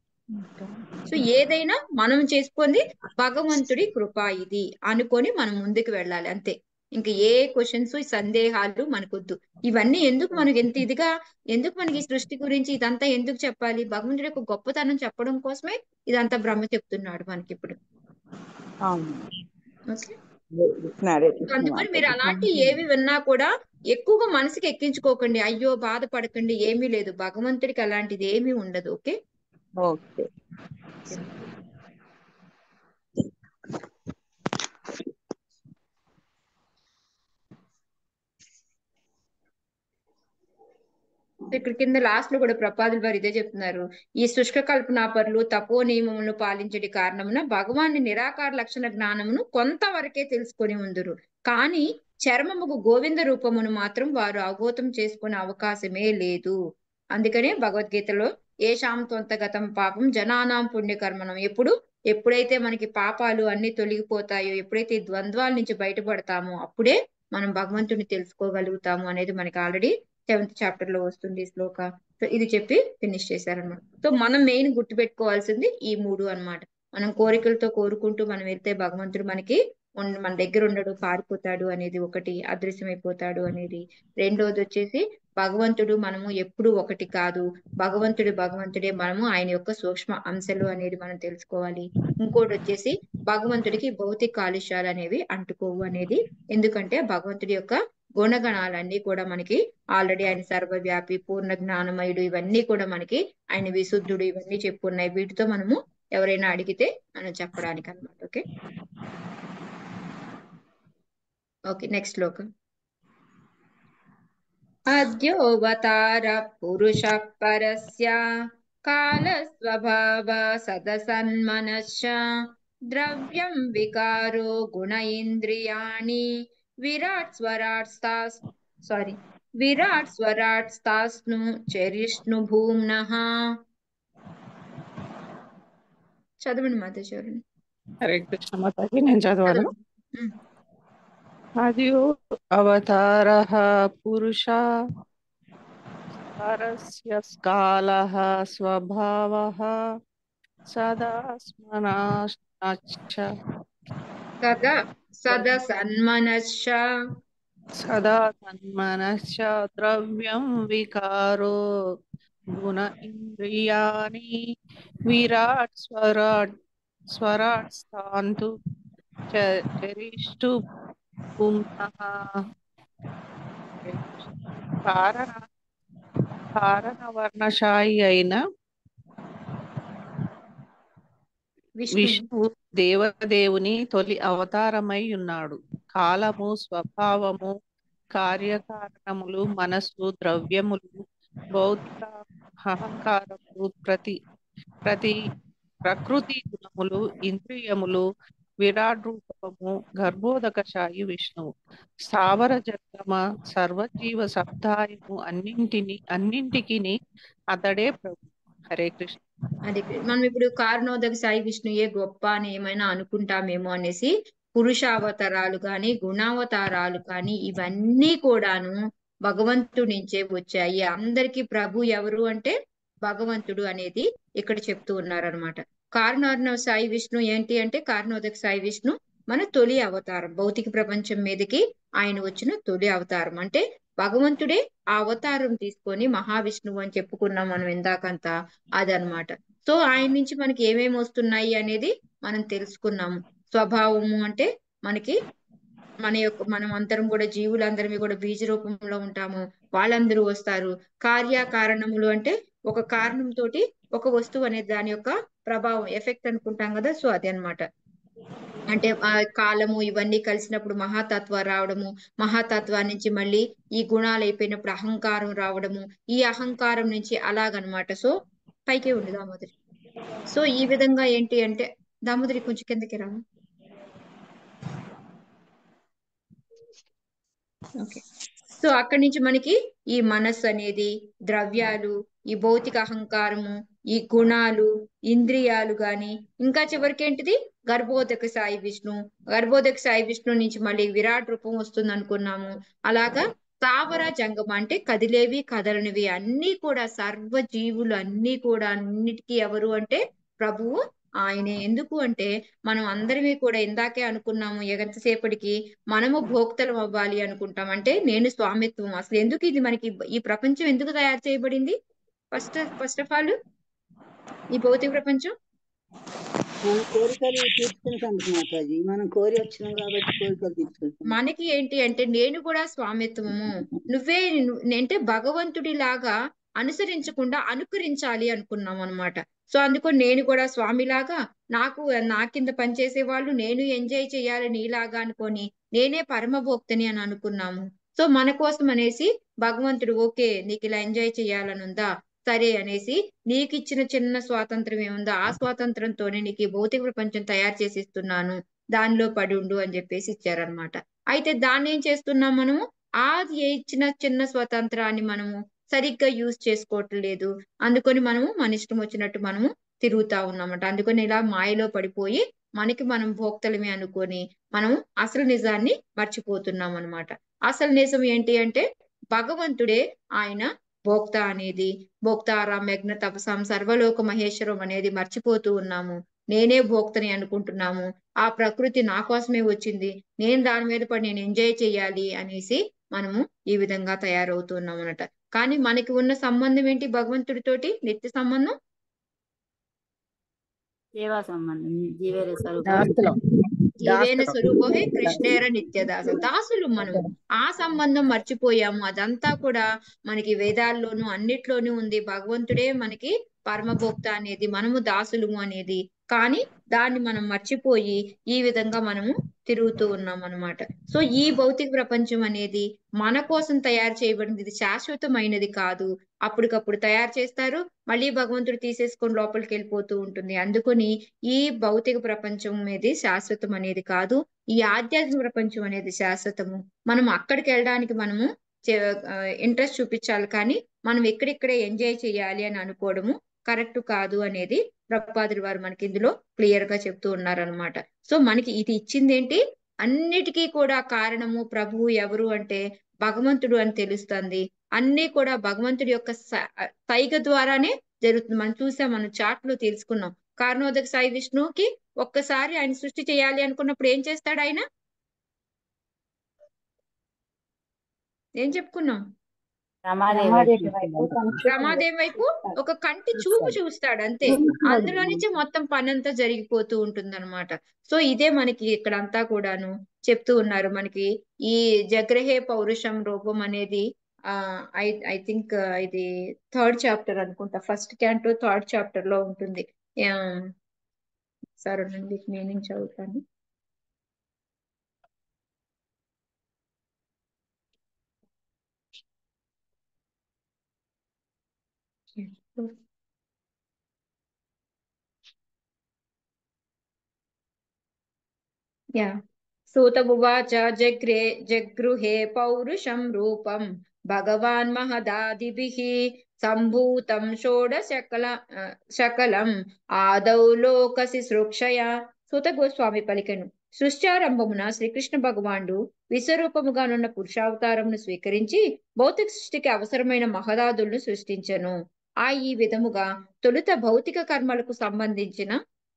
Speaker 1: సో ఏదైనా మనం చేసుకుంది భగవంతుడి కృప ఇది అనుకొని మనం ముందుకు వెళ్ళాలి అంతే. ఇంకా ఏ క్వశ్చన్స్ సందేహాలు మనకొద్దు. ఇవన్నీ ఎందుకు మనకి ఎంత ఇదిగా ఎందుకు మనకి ఈ సృష్టి గురించి ఇదంతా ఎందుకు చెప్పాలి? భగవంతుడి యొక్క గొప్పతనం చెప్పడం కోసమే ఇదంతా బ్రహ్మ చెప్తున్నాడు మనకి ఇప్పుడు.
Speaker 6: అవును.
Speaker 1: ఓకే,
Speaker 6: హరే కృష్ణ
Speaker 1: అందుకని మీరు
Speaker 6: మాతాజీ.
Speaker 1: అలాంటి ఏవి విన్నా కూడా ఎక్కువగా మనసుకి ఎక్కించుకోకండి, అయ్యో బాధపడకండి, ఏమీ లేదు. భగవంతుడికి అలాంటిది ఏమీ ఉండదు. Okay
Speaker 6: okay.
Speaker 1: ఇక్కడ కింద లాస్ట్ లో కూడా ప్రపాదులు వారు ఇదే చెప్తున్నారు. ఈ శుష్క కల్పనాపరులు తపో నియమములను పాలించడి కారణమున భగవాన్ని నిరాకార లక్షణ జ్ఞానమును కొంతవరకే తెలుసుకొని ఉందురు. కానీ చర్మముకు గోవింద రూపమును మాత్రం వారు అవగతం చేసుకునే అవకాశమే లేదు. అందుకనే భగవద్గీతలో ఏషాం త్వంతగతం పాపం జనానాం పుణ్యకర్మణం. ఎప్పుడు ఎప్పుడైతే మనకి పాపాలు అన్ని తొలగిపోతాయో, ఎప్పుడైతే ఈ ద్వంద్వాల నుంచి బయటపడతామో అప్పుడే మనం భగవంతుని తెలుసుకోగలుగుతాము అనేది మనకి ఆల్రెడీ సెవెంత్ చాప్టర్ లో వస్తుంది ఈ శ్లోక. సో ఇది చెప్పి ఫినిష్ చేశారనమాట. సో మనం మెయిన్ గుర్తు పెట్టుకోవాల్సింది ఈ మూడు అన్నమాట. మనం కోరికలతో కోరుకుంటూ మనం వెళ్తే భగవంతుడు మనకి ఉన్- మన దగ్గర ఉండడు, పారిపోతాడు అనేది ఒకటి, అదృశ్యమైపోతాడు అనేది. రెండోది వచ్చేసి భగవంతుడు మనము ఎప్పుడు ఒకటి కాదు, భగవంతుడు భగవంతుడే, మనము ఆయన యొక్క సూక్ష్మ అంశాలు అనేది మనం తెలుసుకోవాలి. ఇంకోటి వచ్చేసి భగవంతుడికి భౌతిక కాలుష్యాలు అనేవి అంటుకోవు అనేది. ఎందుకంటే భగవంతుడి యొక్క గుణగణాలన్నీ కూడా మనకి ఆల్రెడీ ఆయన సర్వవ్యాపి, పూర్ణ జ్ఞానమయుడు, ఇవన్నీ కూడా మనకి ఆయన విశుద్ధుడు, ఇవన్నీ చెప్పున్నాయి. వీటితో మనము ఎవరైనా అడిగితే మనం చెప్పడానికి అన్నమాట. ఓకే ఓకే నెక్స్ట్ శ్లోకం. అద్యోవతార పురుష పరస్య కాల స్వభావ సదసన్మనశ్చ ద్రవ్యం వికారో గుణ ఇంద్రియాణి విరాట్ స్వరాట్ సారీ విరాట్ స్వరాట్ స్థాస్ను చరిష్ణు భూమ్నః. చదవండి మాతాజీ ఎవరు.
Speaker 2: హరే కృష్ణ మాతాజీ, నేను చదవాలా?
Speaker 1: చదవండి. ఉమ్.
Speaker 2: ఆదియో అవతారః పురుష పరస్య కాలః స్వభావః సదా స్మనాశ్చ
Speaker 1: సదా సదా సన్మనశ్చ
Speaker 2: సదా తన్మనశ్చ ద్రవ్యం వికారో గుణ ఇంద్రియాణి విరాట్ స్వరాట్ స్వరాట్ స్థాంతు చ- చరిష్టు పుంసః. కారణ కారణవర్ణశాయి అయిన
Speaker 1: విష్ణు
Speaker 2: విష్ణువు దేవదేవుని తొలి అవతారమై ఉన్నాడు. కాలము, స్వభావము, కార్యకారణములు, మనస్సు, ద్రవ్యములు, భౌతిక అహంకారములు, ప్రతి ప్రతి ప్రకృతి గుణములు, ఇంద్రియములు, విరాట్ రూపము, గర్భోదకశాయి విష్ణువు. స్థావర జంగమ సర్వజీవ సముదాయము అన్నింటిని అన్నింటికి అతడే ప్రభు. హరే కృష్ణ.
Speaker 1: అది మనం ఇప్పుడు కారణోదక సాయి విష్ణుయే గొప్ప అని ఏమైనా అనుకుంటామేమో అనేసి, పురుషావతారాలు కానీ గుణావతారాలు కానీ ఇవన్నీ కూడాను భగవంతుడి నుంచే వచ్చాయి. అందరికీ ప్రభు ఎవరు అంటే భగవంతుడు అనేది ఇక్కడ చెప్తూ ఉన్నారనమాట. కారణోదక సాయి విష్ణు ఏంటి అంటే, కారణోదక సాయి విష్ణు మన తొలి అవతారం, భౌతిక ప్రపంచం మీదకి ఆయన వచ్చిన తొలి అవతారం. అంటే భగవంతుడే ఆ అవతారం తీసుకొని మహావిష్ణువు అని చెప్పుకున్నాం మనం ఇందాకంతా, అదనమాట. సో ఆయన నుంచి మనకి ఏమేమి వస్తున్నాయి అనేది మనం తెలుసుకున్నాము. స్వభావము అంటే మనకి మన యొక్క మనం అందరం కూడా జీవులందరం కూడా బీజ రూపంలో ఉంటాము, వాళ్ళందరూ వస్తారు. కార్యకారణములు అంటే ఒక కారణం తోటి ఒక వస్తువు అనేది దాని యొక్క ప్రభావం, ఎఫెక్ట్ అనుకుంటాం కదా, సో అది అన్నమాట. అంటే ఆ కాలము ఇవన్నీ కలిసినప్పుడు మహాతత్వ రావడము, మహాతత్వం నుంచి మళ్ళీ ఈ గుణాలు అయిపోయినప్పుడు అహంకారం రావడము, ఈ అహంకారం నుంచి అలాగనమాట. సో పైకే ఉంది దామోదరి. సో ఈ విధంగా ఏంటి అంటే, దామోదరి కొంచెం కిందకి రావు. ఓకే. సో అక్కడి నుంచి మనకి ఈ మనస్సు అనేది, ద్రవ్యాలు, ఈ భౌతిక అహంకారము, ఈ గుణాలు, ఇంద్రియాలు గాని, ఇంకా చివరికి ఏంటిది గర్భోదక సాయి విష్ణు, గర్భోదక సాయి విష్ణు నుంచి మళ్ళీ విరాట్ రూపం వస్తుంది అనుకున్నాము. అలాగా స్థావర జంగమ అంటే కదిలేవి కదలనివి అన్ని కూడా, సర్వ జీవులు అన్ని కూడా, అన్నిటికీ ఎవరు అంటే ప్రభువు ఆయనే. ఎందుకు అంటే మనం అందరివి కూడా ఇందాకే అనుకున్నాము, ఎంతసేపటికి మనము భోక్తలం అవ్వాలి అనుకుంటాం. అంటే నేను స్వామిత్వం. అసలు ఎందుకు ఇది మనకి ఈ ప్రపంచం ఎందుకు తయారు చేయబడింది? ఫస్ట్ ఫస్ట్ ఆఫ్ ఆల్ ఈ భౌతిక ప్రపంచం
Speaker 4: మన కోరికలు తీర్చుకుంటానికి మాతాజీ, మనం కోరి వచ్చినాం కాబట్టి కోరికలు తీర్చుకుంటాం.
Speaker 1: మనకి ఏంటి అంటే నేను కూడా స్వామిత్వము, నువ్వే ను- అంటే భగవంతుడి లాగా అనుసరించకుండా అనుకరించాలి అనుకున్నాం అనమాట. సో అందుకని నేను కూడా స్వామిలాగా, నాకు నా కింద పనిచేసే వాళ్ళు నేను ఎంజాయ్ చేయాలి నీలాగా అనుకొని నేనే పరమభోక్తని అని అనుకున్నాము. సో మన కోసం అనేసి భగవంతుడు ఓకే నీకు ఇలా ఎంజాయ్ చేయాలని ఉందా, సరే అనేసి నీకు ఇచ్చిన చిన్న స్వాతంత్రం ఏముందో ఆ స్వాతంత్రంతోనే నీకు ఈ భౌతిక ప్రపంచం తయారు చేసి ఇస్తున్నాను, దానిలో పడి ఉండు అని చెప్పేసి ఇచ్చారనమాట. అయితే దాన్ని ఏం చేస్తున్నాం మనము, ఆ ఇచ్చిన చిన్న స్వతంత్రాన్ని మనము సరిగ్గా యూజ్ చేసుకోవట్లేదు. అందుకని మనము మన ఇష్టం వచ్చినట్టు మనము తిరుగుతా ఉన్నామట. అందుకని ఇలా మాయలో పడిపోయి మనకి మనం భోక్తలమే అనుకొని మనం అసలు నిజాన్ని మర్చిపోతున్నాం అనమాట. అసలు నిజం ఏంటి అంటే భగవంతుడే ఆయన భోక్త అనేది, భోక్తారాం యజ్ఞ తపసాం సర్వలోక మహేశ్వరం అనేది మర్చిపోతూ ఉన్నాము. నేనే భోక్తని అనుకుంటున్నాము. ఆ ప్రకృతి నా కోసమే వచ్చింది, నేను దాని మీద పడి నేను ఎంజాయ్ చేయాలి అనేసి మనము ఈ విధంగా తయారవుతున్నాం అన్నట. కానీ మనకి ఉన్న సంబంధం ఏంటి భగవంతుడితోటి? నిత్య సంబంధం,
Speaker 8: సేవా సంబంధం, జీవేర స్వరూపం.
Speaker 9: దాస్తులం
Speaker 1: జీవేన
Speaker 9: దాస్తులం
Speaker 1: స్వరూపమే కృష్ణేర నిత్యదాస, దాసులు మనం. ఆ సంబంధం మర్చిపోయాము. అదంతా కూడా మనకి వేదాల్లోనూ అన్నిట్లోనూ ఉంది. భగవంతుడే మనకి పరమభోక్త అనేది, మనము దాసులము అనేది. కానీ దాన్ని మనం మర్చిపోయి ఈ విధంగా మనము తిరుగుతూ ఉన్నాం అన్నమాట. సో ఈ భౌతిక ప్రపంచం అనేది మన కోసం తయారు చేయబడింది, ఇది శాశ్వతమైనది కాదు. అప్పటికప్పుడు తయారు చేస్తారు, మళ్ళీ భగవంతుడు తీసేసుకొని లోపలికి వెళ్ళిపోతూ ఉంటుంది. అందుకని ఈ భౌతిక ప్రపంచం అనేది శాశ్వతం అనేది కాదు, ఈ ఆధ్యాత్మిక ప్రపంచం అనేది శాశ్వతము. మనం అక్కడికి వెళ్ళడానికి మనము ఇంట్రెస్ట్ చూపించాలి, కానీ మనం ఎక్కడిక్కడే ఎంజాయ్ చేయాలి అని అనుకోవడము కరెక్ట్ కాదు అనేది ప్రభుపాదులు వారు మనకి ఇందులో క్లియర్ గా చెప్తూ ఉన్నారనమాట. సో మనకి ఇది ఇచ్చింది ఏంటి? అన్నిటికీ కూడా కారణము ప్రభువు ఎవరు అంటే భగవంతుడు అని తెలుస్తుంది. అన్ని కూడా భగవంతుడి యొక్క సైగ ద్వారానే జరుగుతుంది. మనం చూసాం, మనం చాట్ లో తెలుసుకున్నాం. కారణోదక సాయి విష్ణువుకి ఒక్కసారి ఆయన సృష్టి చేయాలి అనుకున్నప్పుడు ఏం చేస్తాడు ఆయన? ఏం చెప్పుకున్నాం? రమాదేవి వైపు ఒక కంటి చూపు చూస్తాడు అంతే, అందులో నుంచి మొత్తం పనంతా జరిగిపోతూ ఉంటుంది అనమాట. సో ఇదే మనకి ఇక్కడంతా కూడాను చెప్తూ ఉన్నారు. మనకి ఈ జగ్రహే పౌరుషం రూపం అనేది ఆ ఐ ఐ థింక్ ఇది థర్డ్ చాప్టర్ అనుకుంటా, ఫస్ట్ క్యాంటో థర్డ్ చాప్టర్ లో ఉంటుంది. సరే అండి, మీనింగ్ చదువుతాను. యా సూతమువాచ జగ్రే జగృహే పౌరుషం రూపం భగవాన్ మహదాదిభిః సంభూతం షోడశకల శకలం ఆదౌ లోకసి సృక్షయ. సూత గోస్వామి పలికెను, సృష్టారంభమున శ్రీకృష్ణ భగవానుడు విశ్వరూపముగానున్న పురుషావతారమును స్వీకరించి భౌతిక సృష్టికి అవసరమైన మహదాదులను సృష్టించెను. ఆ ఈ విధముగా తొలుత భౌతిక కర్మలకు సంబంధించిన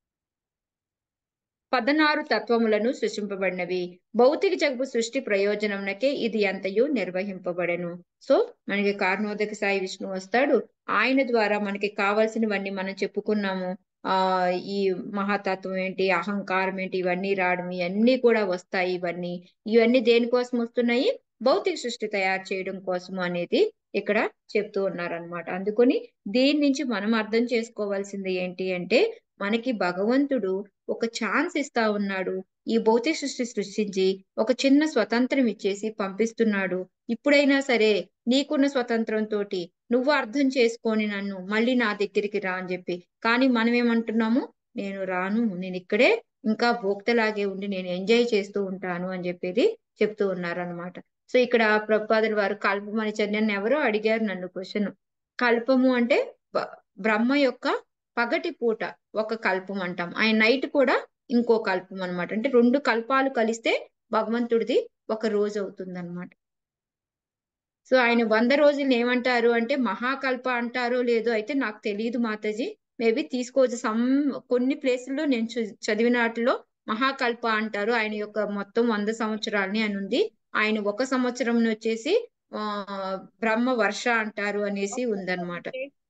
Speaker 1: పదనారు తత్వములను సృష్టింపబడినవి. భౌతిక జగపు సృష్టి ప్రయోజనంకే ఇది అంతయు నిర్వహింపబడెను. సో మనకి కారణోదక సాయి విష్ణు వస్తాడు, ఆయన ద్వారా మనకి కావాల్సినవన్నీ మనం చెప్పుకున్నాము. ఆ ఈ మహాతత్వం ఏంటి, అహంకారం ఏంటి, ఇవన్నీ రావడం, ఇవన్నీ కూడా వస్తాయి. ఇవన్నీ ఇవన్నీ దేనికోసం వస్తున్నాయి? భౌతిక సృష్టి తయారు చేయడం కోసము అనేది ఇక్కడ చెప్తూ ఉన్నారనమాట. అందుకని దీని నుంచి మనం అర్థం చేసుకోవాల్సింది ఏంటి అంటే, మనకి భగవంతుడు ఒక ఛాన్స్ ఇస్తా ఉన్నాడు. ఈ భౌతిక సృష్టి సృష్టించి ఒక చిన్న స్వతంత్రం ఇచ్చేసి పంపిస్తున్నాడు. ఇప్పుడైనా సరే నీకున్న స్వతంత్రంతో నువ్వు అర్థం చేసుకొని నన్ను మళ్ళీ నా దగ్గరికి రా అని చెప్పి. కానీ మనం ఏమంటున్నాము? నేను రాను, నేను ఇక్కడే ఇంకా భోక్తలాగే ఉండి నేను ఎంజాయ్ చేస్తూ ఉంటాను అని చెప్పేది చెప్తూ ఉన్నారనమాట. సో ఇక్కడ ప్రభుపాదుల వారు కల్పమని చర్యని ఎవరో అడిగారు నన్ను క్వశ్చన్. కల్పము అంటే బ్రహ్మ యొక్క పగటి పూట ఒక కల్పం అంటాం, ఆయన నైట్ కూడా ఇంకో కల్పం అనమాట. అంటే రెండు కల్పాలు కలిస్తే భగవంతుడిది ఒక రోజు అవుతుంది అనమాట. సో ఆయన వంద రోజులు ఏమంటారు అంటే మహాకల్ప అంటారో లేదో అయితే నాకు తెలియదు మాతాజీ, మేబీ తీసుకోవచ్చు. సమ్ కొన్ని ప్లేసుల్లో నేను చదివిన వాటిలో మహాకల్ప అంటారు. ఆయన యొక్క మొత్తం వంద సంవత్సరాలని అని ఉంది. ఆయన ఒక సంవత్సరం వచ్చేసి ఆ బ్రహ్మ వర్ష అంటారు అనేసి ఉందన్నమాట.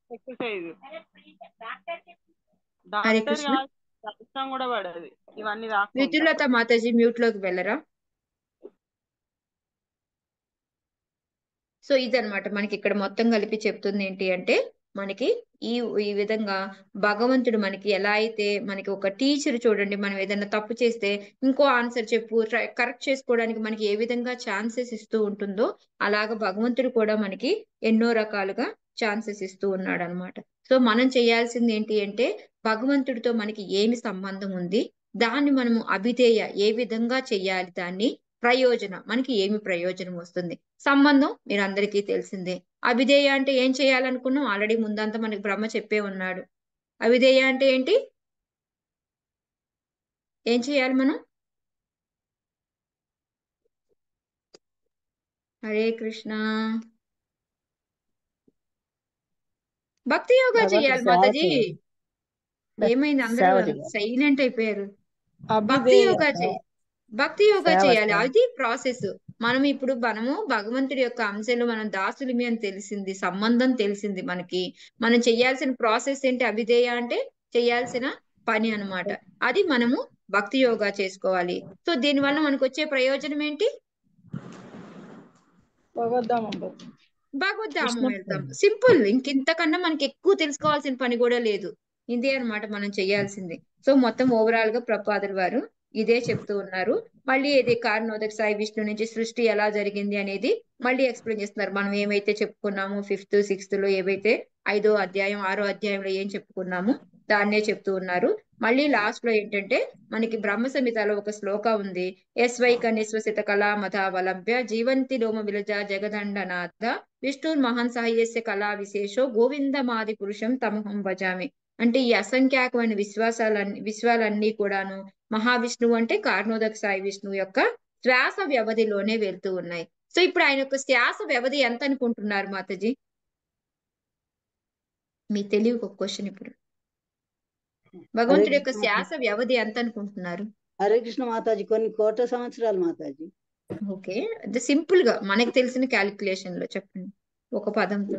Speaker 1: హరే కృష్ణ. విద్యులత మాతాజీ మ్యూట్ లోకి వెళ్ళరా? సో ఇదనమాట మనకి ఇక్కడ మొత్తం కలిపి చెప్తుంది ఏంటి అంటే, మనకి ఈ ఈ విధంగా భగవంతుడు మనకి ఎలా అయితే మనకి ఒక టీచర్ చూడండి, మనం ఏదైనా తప్పు చేస్తే ఇంకో ఆన్సర్ చెప్పు, కరెక్ట్ చేసుకోవడానికి మనకి ఏ విధంగా ఛాన్సెస్ ఇస్తూ ఉంటుందో అలాగ భగవంతుడు కూడా మనకి ఎన్నో రకాలుగా ఛాన్సెస్ ఇస్తూ ఉన్నాడు అనమాట. సో మనం చేయాల్సింది ఏంటి అంటే, భగవంతుడితో మనకి ఏమి సంబంధం ఉంది, దాన్ని మనము అభిధేయ ఏ విధంగా చెయ్యాలి, దాన్ని ప్రయోజనం మనకి ఏమి ప్రయోజనం వస్తుంది. సంబంధం మీరు అందరికీ తెలిసిందే. అభిధేయ అంటే ఏం చేయాలనుకున్నాం? ఆల్రెడీ ముందంతా మనకి బ్రహ్మ చెప్పే ఉన్నాడు. అభిధేయ అంటే ఏంటి? ఏం చేయాలి మనం? హరే కృష్ణ. భక్తి యోగా చేయాలి మాతాజీ. ఏమైంది అందరూ
Speaker 8: సేవ చేయాలి.
Speaker 1: సైలెంట్ అయిపోయారు? భక్తి
Speaker 2: అభిధేయ
Speaker 1: యోగా చేయి భక్తి యోగా
Speaker 8: సేవ
Speaker 1: చేయాలి.
Speaker 8: సేవ
Speaker 1: అది ప్రాసెస్. మనం ఇప్పుడు మనము భగవంతుడి యొక్క అంశంలో మనం దాసులమి అని తెలిసింది, సంబంధం తెలిసింది మనకి. మనం చేయాల్సిన ప్రాసెస్ ఏంటి? అభిధేయ అంటే చేయాల్సిన పని అన్నమాట. అది మనము భక్తి యోగా చేసుకోవాలి. సో దీనివల్ల మనకు వచ్చే ప్రయోజనం ఏంటి?
Speaker 2: భగవద్ధామం
Speaker 1: భగవద్ధామం
Speaker 2: విష్ణు
Speaker 1: వెళ్తాం. సింపుల్. ఇంకింతకన్నా మనకి ఎక్కువ తెలుసుకోవాల్సిన పని కూడా లేదు. ఇదే అన్నమాట మనం చేయాల్సింది. సో మొత్తం ఓవరాల్ గా ప్రపాదులు వారు ఇదే చెప్తూ ఉన్నారు. మళ్ళీ ఇది కారణోదక సాయి విష్ణు నుంచి సృష్టి ఎలా జరిగింది అనేది మళ్ళీ ఎక్స్ప్లెయిన్ చేస్తున్నారు. మనం ఏమైతే చెప్పుకున్నామో ఫిఫ్త్ సిక్స్త్ లో ఏవైతే ఐదో అధ్యాయం ఆరో అధ్యాయంలో ఏం చెప్పుకున్నామో దాన్నే చెప్తూ ఉన్నారు. మళ్ళీ లాస్ట్ లో ఏంటంటే మనకి బ్రహ్మ సంహితలో ఒక శ్లోక ఉంది. ఎస్వైక నిశ్వసిత కళామతావలంబ్య జీవంతి లోమ విలజ జగదండనాథ విష్ణుర్ మహాన్ సాహ్యస్య కళా విశేషో గోవిందమాది పురుషం తమహం భజామి. అంటే ఈ అసంఖ్యాకమైన విశ్వాసాలన్నీ విశ్వాలన్నీ కూడాను మహావిష్ణువు అంటే కారణోదక సాయి విష్ణువు యొక్క శ్వాస వ్యవధిలోనే వెళ్తూ ఉన్నాయి. సో ఇప్పుడు ఆయన యొక్క శ్వాస వ్యవధి ఎంత అనుకుంటున్నారు మాతాజీ? మీ తెలివి ఒక క్వశ్చన్. ఇప్పుడు
Speaker 4: హరే
Speaker 1: భగవంతుడి యొక్క
Speaker 4: కృష్ణ
Speaker 1: శ్వాస
Speaker 4: మాతాజీ.
Speaker 1: వ్యవధి ఎంత అనుకుంటున్నారు?
Speaker 4: హరే కృష్ణ మాతాజీ, కొన్ని కోట్ల సంవత్సరాలు మాతాజీ.
Speaker 1: ఓకే, అది సింపుల్ గా మనకి తెలిసిన క్యాలిక్యులేషన్ లో చెప్పండి ఒక పదంతో.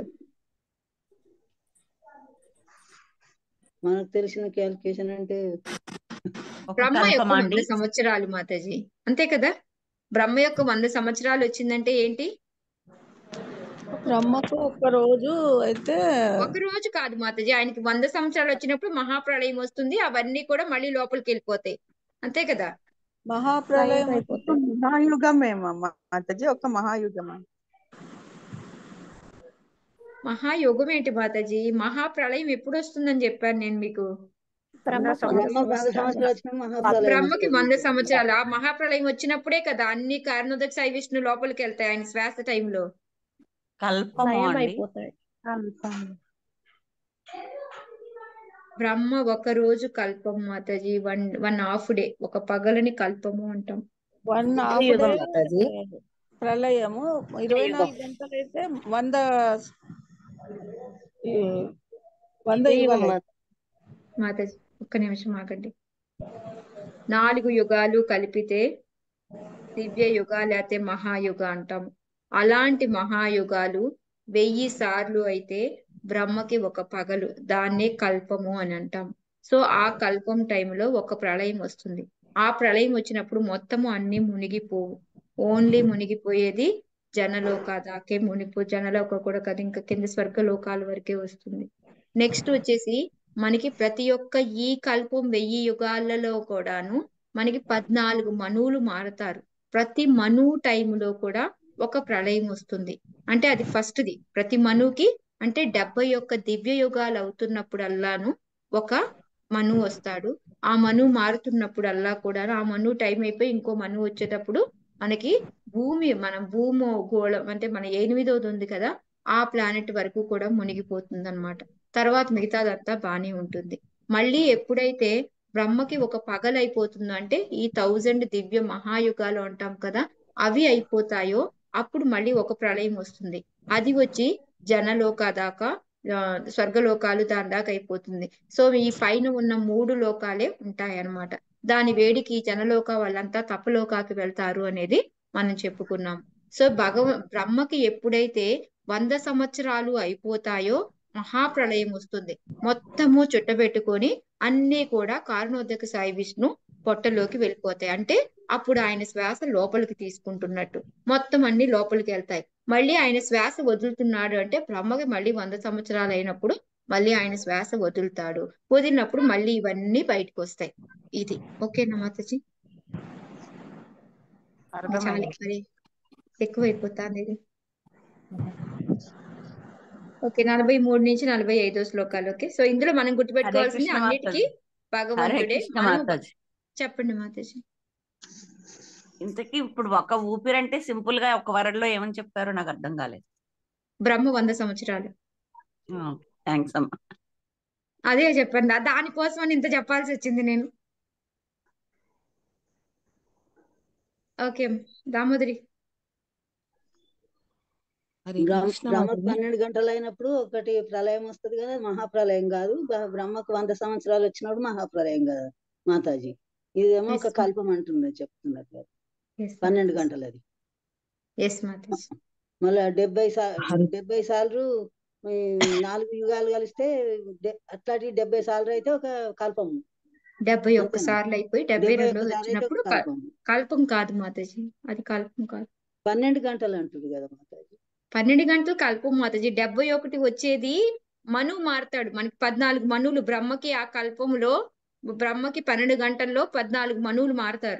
Speaker 4: మనకు తెలిసిన క్యాలిక్యులేషన్ అంటే
Speaker 8: ఒక
Speaker 1: బ్రహ్మ యొక్క
Speaker 8: కల్పమా
Speaker 1: వంద
Speaker 8: అండి?
Speaker 1: సంవత్సరాలు మాతాజీ, అంతే కదా? బ్రహ్మ యొక్క వంద సంవత్సరాలు వచ్చిందంటే ఏంటి?
Speaker 2: బ్రహ్మకు ఒక్క రోజు అయితే
Speaker 1: ఒక రోజు కాదు మాతాజీ, ఆయనకి వంద సంవత్సరాలు వచ్చినప్పుడు మహాప్రళయం వస్తుంది. అవన్నీ కూడా మళ్ళీ లోపలికి వెళ్ళిపోతాయి, అంతే కదా?
Speaker 2: మహాప్రలయం
Speaker 5: లైవ్
Speaker 2: వచ్చింది.
Speaker 5: అయిపోతాయి.
Speaker 6: మహాయుగమేమో మాతాజీ, ఒక మహాయుగం.
Speaker 1: మహాయోగం ఏంటి మాతాజీ? మహాప్రళయం ఎప్పుడు వస్తుందని చెప్పాను నేను మీకు.
Speaker 5: బ్రహ్మకు వంద
Speaker 4: బ్రహ్మ వంద
Speaker 5: సంవత్సరాలు
Speaker 4: సంవత్సరాలు వచ్చిన మహాప్రలయం
Speaker 1: బ్రహ్మకి
Speaker 4: వస్తుంది.
Speaker 1: వంద సంవత్సరాలు ఆ మహాప్రళయం వచ్చినప్పుడే కదా అన్ని కారణోదక సాయి విష్ణు లోపలికి వెళ్తాయి ఆయన శ్వాస టైంలో.
Speaker 8: కల్పము
Speaker 5: లయం
Speaker 8: అండి.
Speaker 5: అయిపోతాయి.
Speaker 1: బ్రహ్మ ఒక రోజు కల్పం Mataji, one one half day, ఒక పగలని కల్పము అంటాం.
Speaker 2: వన్ హాఫ్ డే
Speaker 8: యుగం మాతాజీ.
Speaker 2: ప్రళయము, ఇరవై
Speaker 8: యుగం.
Speaker 2: నాలుగు గంటలు అయితే వంద ఈ వంద
Speaker 8: యుగం
Speaker 2: యుగాలు
Speaker 8: మాత-
Speaker 1: మాతాజీ ఒక్క నిమిషం ఆగండి. నాలుగు యుగాలు కలిపితే దివ్య యుగాలు అయితే మహాయుగ అంటాం. అలాంటి మహాయుగాలు వెయ్యి సార్లు అయితే బ్రహ్మకి ఒక పగలు, దాన్నే కల్పము అని అంటాం. సో ఆ కల్పం టైంలో ఒక ప్రళయం వస్తుంది. ఆ ప్రళయం వచ్చినప్పుడు మొత్తము అన్ని మునిగిపోవు. ఓన్లీ మునిగిపోయేది జనలోక దాకే మునిపో జనలోక కూడా కదా, ఇంకా కింద స్వర్గ లోకాల వరకే వస్తుంది. నెక్స్ట్ వచ్చేసి మనకి ప్రతి ఒక్క ఈ కల్పం వెయ్యి యుగాలలో కూడాను మనకి పద్నాలుగు మనువులు మారతారు. ప్రతి మనువు టైంలో కూడా ఒక ప్రళయం వస్తుంది. అంటే అది ఫస్ట్ ది. ప్రతి మనువుకి అంటే డెబ్బై ఒక్క దివ్య యుగాలు అవుతున్నప్పుడల్లాను ఒక మనువు వస్తాడు. ఆ మనువు మారుతున్నప్పుడల్లా కూడా ఆ మనువు టైం అయిపోయి ఇంకో మనువు వచ్చేటప్పుడు మనకి భూమి మనం భూమో గోళం అంటే మన ఎనిమిదోది ఉంది కదా, ఆ ప్లానెట్ వరకు కూడా మునిగిపోతుంది అనమాట. తర్వాత మిగతాదంతా బానే ఉంటుంది. మళ్ళీ ఎప్పుడైతే బ్రహ్మకి ఒక పగలైపోతుందో అంటే ఈ థౌజండ్ దివ్య మహాయుగాలు అంటాం కదా, అవి అయిపోతాయో అప్పుడు మళ్ళీ ఒక ప్రళయం వస్తుంది. అది వచ్చి జనలోక దాకా, ఆ, స్వర్గలోకాలు దాని దాకా అయిపోతుంది. సో ఈ పైన ఉన్న మూడు లోకాలే ఉంటాయి అన్నమాట. దాని వేడికి జనలోక వాళ్ళంతా తపలోకాకి వెళ్తారు అనేది మనం చెప్పుకున్నాం. సో భగవ బ్రహ్మకి ఎప్పుడైతే వంద సంవత్సరాలు అయిపోతాయో మహాప్రళయం వస్తుంది. మొత్తము చుట్టబెట్టుకొని అన్ని కూడా కారణోదక సాయి విష్ణు పొట్టలోకి వెళ్ళిపోతాయి. అంటే అప్పుడు ఆయన శ్వాస లోపలికి తీసుకుంటున్నట్టు మొత్తం అన్ని లోపలికి వెళ్తాయి. మళ్ళీ ఆయన శ్వాస వదులుతున్నాడు అంటే బ్రహ్మకి మళ్ళీ వంద సంవత్సరాలు అయినప్పుడు మళ్ళీ ఆయన శ్వాస వదులుతాడు. వదిలినప్పుడు మళ్ళీ ఇవన్నీ బయటకు వస్తాయి. ఇది ఓకేనా మాతాజీ? చాలా
Speaker 8: అర్థమైంది.
Speaker 1: మరి ఎక్కువైపోతుంది ఇది. ఓకే, నలభై మూడు నుంచి నలభై ఐదో శ్లోకాలు. ఓకే, సో ఇందులో మనం
Speaker 8: హరే
Speaker 1: గుర్తుపెట్టుకోవాల్సింది
Speaker 8: కృష్ణ
Speaker 1: అన్నిటికీ
Speaker 8: మాతాజీ. హరే
Speaker 1: భగవంతుడే.
Speaker 8: కృష్ణ
Speaker 1: మనము
Speaker 8: మాతాజీ.
Speaker 1: చెప్పండి మాతాజీ.
Speaker 8: ఇంతకీ ఇప్పుడు ఒక ఊపిరంటే సింపుల్ గా ఒక వరడ్లో ఏమని చెప్పారో నాకు అర్థం కాలేదు.
Speaker 1: బ్రహ్మ వంద సంవత్సరాలు.
Speaker 8: థ్యాంక్స్ అమ్మా.
Speaker 1: అదే చెప్పండి, దా- దానికోసం అని ఇంత చెప్పాల్సి వచ్చింది నేను. ఓకే దామోదరి.
Speaker 2: హరే
Speaker 4: బ్రహ్మ
Speaker 2: కృష్ణ
Speaker 4: బ్రహ్మకు
Speaker 2: మాతాజీ.
Speaker 4: పన్నెండు గంటలు అయినప్పుడు ఒకటి ప్రళయం వస్తుంది కదా, మహాప్రలయం కాదు. బ- బ్రహ్మకు వంద సంవత్సరాలు వచ్చినప్పుడు మహాప్రలయం కదా మాతాజీ. ఇదేమో
Speaker 1: ఎస్
Speaker 4: ఒక కల్పం అంటున్నది చెప్తున్నారు కదా,
Speaker 1: ఎస్
Speaker 4: పన్నెండు
Speaker 1: మాతాజీ.
Speaker 4: గంటలు అది.
Speaker 1: ఎస్ మాతాజీ.
Speaker 4: మళ్ళా డెబ్బై సా
Speaker 2: హరే
Speaker 4: డెబ్బై సార్లు ఈ నాలుగు యుగాలు కలిస్తే డె- అట్లాంటి డెబ్బై సార్లు అయితే ఒక కల్పము.
Speaker 1: డెబ్బై ఒక్క
Speaker 4: అంతేనా?
Speaker 1: సార్లు అయిపోయి డెబ్బై
Speaker 4: డెబ్బై
Speaker 1: రెండోది
Speaker 4: ఒక్కసారి అయితే ఒక
Speaker 1: వచ్చినప్పుడు క-
Speaker 4: కల్పము.
Speaker 1: కల్పం కాదు మాతాజీ, అది కల్పం కాదు.
Speaker 4: పన్నెండు గంటలు అంటుంది కదా మాతాజీ.
Speaker 1: పన్నెండు గంటలు కల్పం మాతాజీ. డెబ్బై ఒకటి వచ్చేది మను మారుతాడు. మనకి పద్నాలుగు మనువులు బ్రహ్మకి, ఆ కల్పములో బ్రహ్మకి పన్నెండు గంటల్లో పద్నాలుగు మనువులు మారుతారు.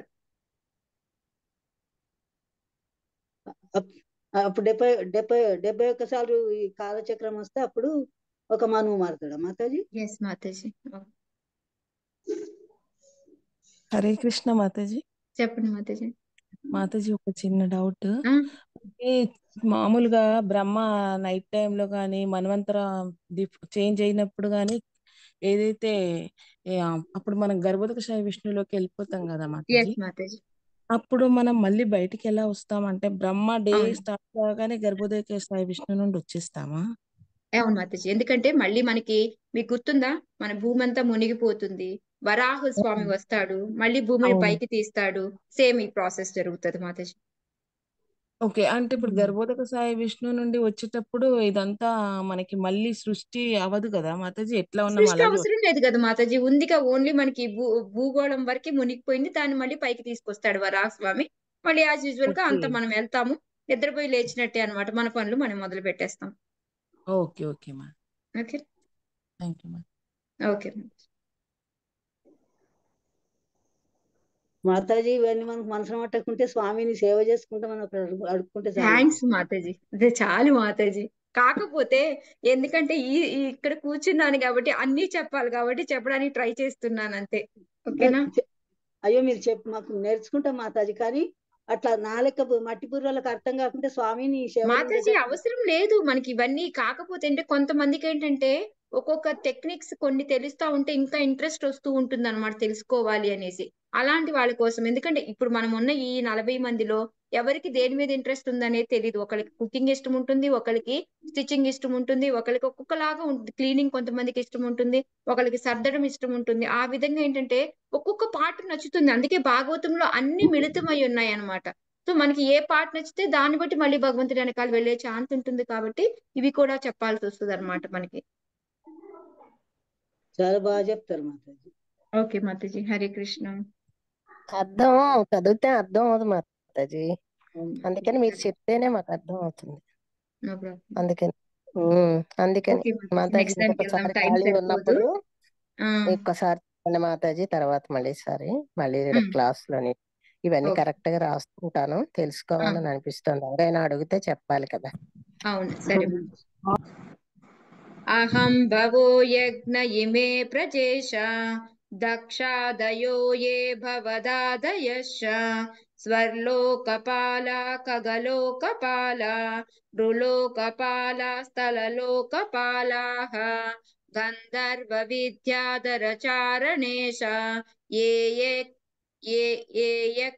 Speaker 4: అప్- అప్పుడు డెబ్బై డెబ్బై డెబ్బై ఒక్కసార్లు ఈ కాలచక్రం వస్తే అప్పుడు ఒక మనువు మారుతాడా మాతాజీ?
Speaker 1: ఎస్ మాతాజీ.
Speaker 2: హరే కృష్ణ మాతాజీ.
Speaker 1: చెప్పండి మాతాజీ.
Speaker 2: మాతాజీ ఒక చిన్న డౌట్.
Speaker 1: ఆ,
Speaker 2: ఈ మామూలుగా బ్రహ్మ నైట్ టైంలో కానీ మన్వంతర చేంజ్ అయినప్పుడు కానీ ఏదైతే ఏ, ఆ, అప్పుడు మనం గర్భోదకశాయ విష్ణులోకి వెళ్ళిపోతాం కదా మాతాజీ.
Speaker 1: ఎస్ మాతాజీ.
Speaker 2: అప్పుడు మనం మళ్ళీ బయటికి ఎలా వస్తామంటే బ్రహ్మ డే
Speaker 1: అవును
Speaker 2: స్టార్ట్ కాగానే గర్భోదకశాయ విష్ణు నుండి వచ్చేస్తామా?
Speaker 1: అవును మాతాజీ. ఎందుకంటే మళ్ళీ మనకి, మీకు గుర్తుందా, మన భూమి అంతా మునిగిపోతుంది, వరాహ స్వామి
Speaker 2: అవును.
Speaker 1: వస్తాడు, మళ్ళీ భూమిని
Speaker 2: అవును.
Speaker 1: పైకి తీస్తాడు. సేమ్ ఈ ప్రాసెస్ జరుగుతుంది మాతాజీ.
Speaker 2: ఓకే, అంటే ఇప్పుడు గర్భోదక సాయి విష్ణు నుండి వచ్చేటప్పుడు ఇదంతా మనకి మళ్ళీ సృష్టి అవ్వదు కదా మాతాజీ, ఎట్లా ఉన్నాం
Speaker 1: సృష్టి
Speaker 2: అలాగే
Speaker 1: అవసరం లేదు కదా మాతాజీ, ఉందిగా. ఓన్లీ మనకి భూ భూగోళం వరకు మునిగిపోయింది, దాన్ని మళ్ళీ పైకి తీసుకొస్తాడు వరాహ స్వామి. మళ్ళీ యాజ్ యూజువల్ గా
Speaker 2: ఓకే.
Speaker 1: అంత మనం వెళ్తాము, నిద్రపోయి లేచినట్టే అన్నమాట. మన పనులు మనం మొదలు పెట్టేస్తాం.
Speaker 2: ఓకే ఓకే మా
Speaker 1: ఓకే
Speaker 2: థ్యాంక్ యూ మా
Speaker 1: ఓకే
Speaker 4: మాతాజీ ఇవన్నీ మనకు మనసులో పట్టకుంటే స్వామిని సేవ చేసుకుంటే మనం అక్కడ అడుగు- అడుక్కుంటే చాలు.
Speaker 1: థ్యాంక్స్ మాతాజీ. అదే చాలు మాతాజీ. కాకపోతే ఎందుకంటే ఈ ఈ ఇక్కడ కూర్చున్నాను కాబట్టి అన్ని చెప్పాలి కాబట్టి చెప్పడానికి ట్రై చేస్తున్నాను అంతే. ఓకేనా
Speaker 4: చె- అయ్యో మీరు చెప్పు, మాకు నేర్చుకుంటాం మాతాజీ, కానీ అట్లా నా లెక్క బు- మట్టి బుర్రలకు అర్థం కాకుంటే స్వామిని సేవ
Speaker 1: మాతాజీ? అవసరం లేదు మనకి ఇవన్నీ. కాకపోతే అంటే కొంతమందికి ఏంటంటే ఒక్కొక్క టెక్నిక్స్ కొన్ని తెలుస్తా ఉంటే ఇంకా ఇంట్రెస్ట్ వస్తూ ఉంటుంది అనమాట, తెలుసుకోవాలి అనేసి. అలాంటి వాళ్ళ కోసం, ఎందుకంటే ఇప్పుడు మనం ఉన్న ఈ నలభై మందిలో ఎవరికి దేని మీద ఇంట్రెస్ట్ ఉందనేది తెలియదు. ఒకరికి కుకింగ్ ఇష్టం ఉంటుంది, ఒకరికి స్టిచ్చింగ్ ఇష్టం ఉంటుంది, ఒకరికి ఒక్కొక్కలాగా ఉంటుంది. క్లీనింగ్ కొంతమందికి ఇష్టం ఉంటుంది, ఒకరికి సర్దడం ఇష్టం ఉంటుంది. ఆ విధంగా ఏంటంటే ఒక్కొక్క పార్ట్ నచ్చుతుంది. అందుకే భాగవతంలో అన్ని మిళితమై ఉన్నాయి అన్నమాట. సో మనకి ఏ పార్ట్ నచ్చితే దాన్ని బట్టి మళ్ళీ భగవంతుడి వెనకాల వెళ్ళే ఛాన్స్ ఉంటుంది కాబట్టి ఇవి కూడా చెప్పాల్సి వస్తుంది అనమాట మనకి.
Speaker 4: చాలా బాగా చెప్తారు మాతాజీ.
Speaker 1: ఓకే మాతాజీ. హరే కృష్ణ.
Speaker 9: అర్థం చదివితే అర్థం అవుతుంది మాతాజీ, అందుకని మీరు చెప్తేనే మాకు అర్థం అవుతుంది.
Speaker 1: No problem.
Speaker 9: అందుకని ఉమ్, అందుకని
Speaker 1: ఓకే మాతాజీ.
Speaker 9: మాతాజీ
Speaker 1: నెక్స్ట్ టైంకి వెళ్దాం,
Speaker 9: ఇంకొకసారి
Speaker 1: టైం
Speaker 9: ఖాళీ
Speaker 1: సరిపోదు.
Speaker 9: ఉన్నప్పుడు
Speaker 1: ఆ,
Speaker 9: ఒక్కసారి చెప్పండి మాతాజీ, తర్వాత మళ్ళీ సారి మళ్ళీ
Speaker 1: ఉమ్,
Speaker 9: క్లాస్ లోని ఇవన్నీ
Speaker 1: ఓకే.
Speaker 9: కరెక్ట్ గా రాసుకుంటాను,
Speaker 1: ఆ,
Speaker 9: తెలుసుకోవాలని అనిపిస్తుంది. ఎవరైనా అడిగితే చెప్పాలి కదా.
Speaker 1: అవును సరే మాతాజీ. అహం భవో యజ్ఞ ఇమే ప్రజేష దక్షాదయో ఏ భవదాదయశ్చ స్వర్లోకపాల ఖగలోకపాల భృలోకపాల స్థలలోకపాలాః గంధర్వ విద్యాధర చారణేశ ఏ ఏ ఏ ఏ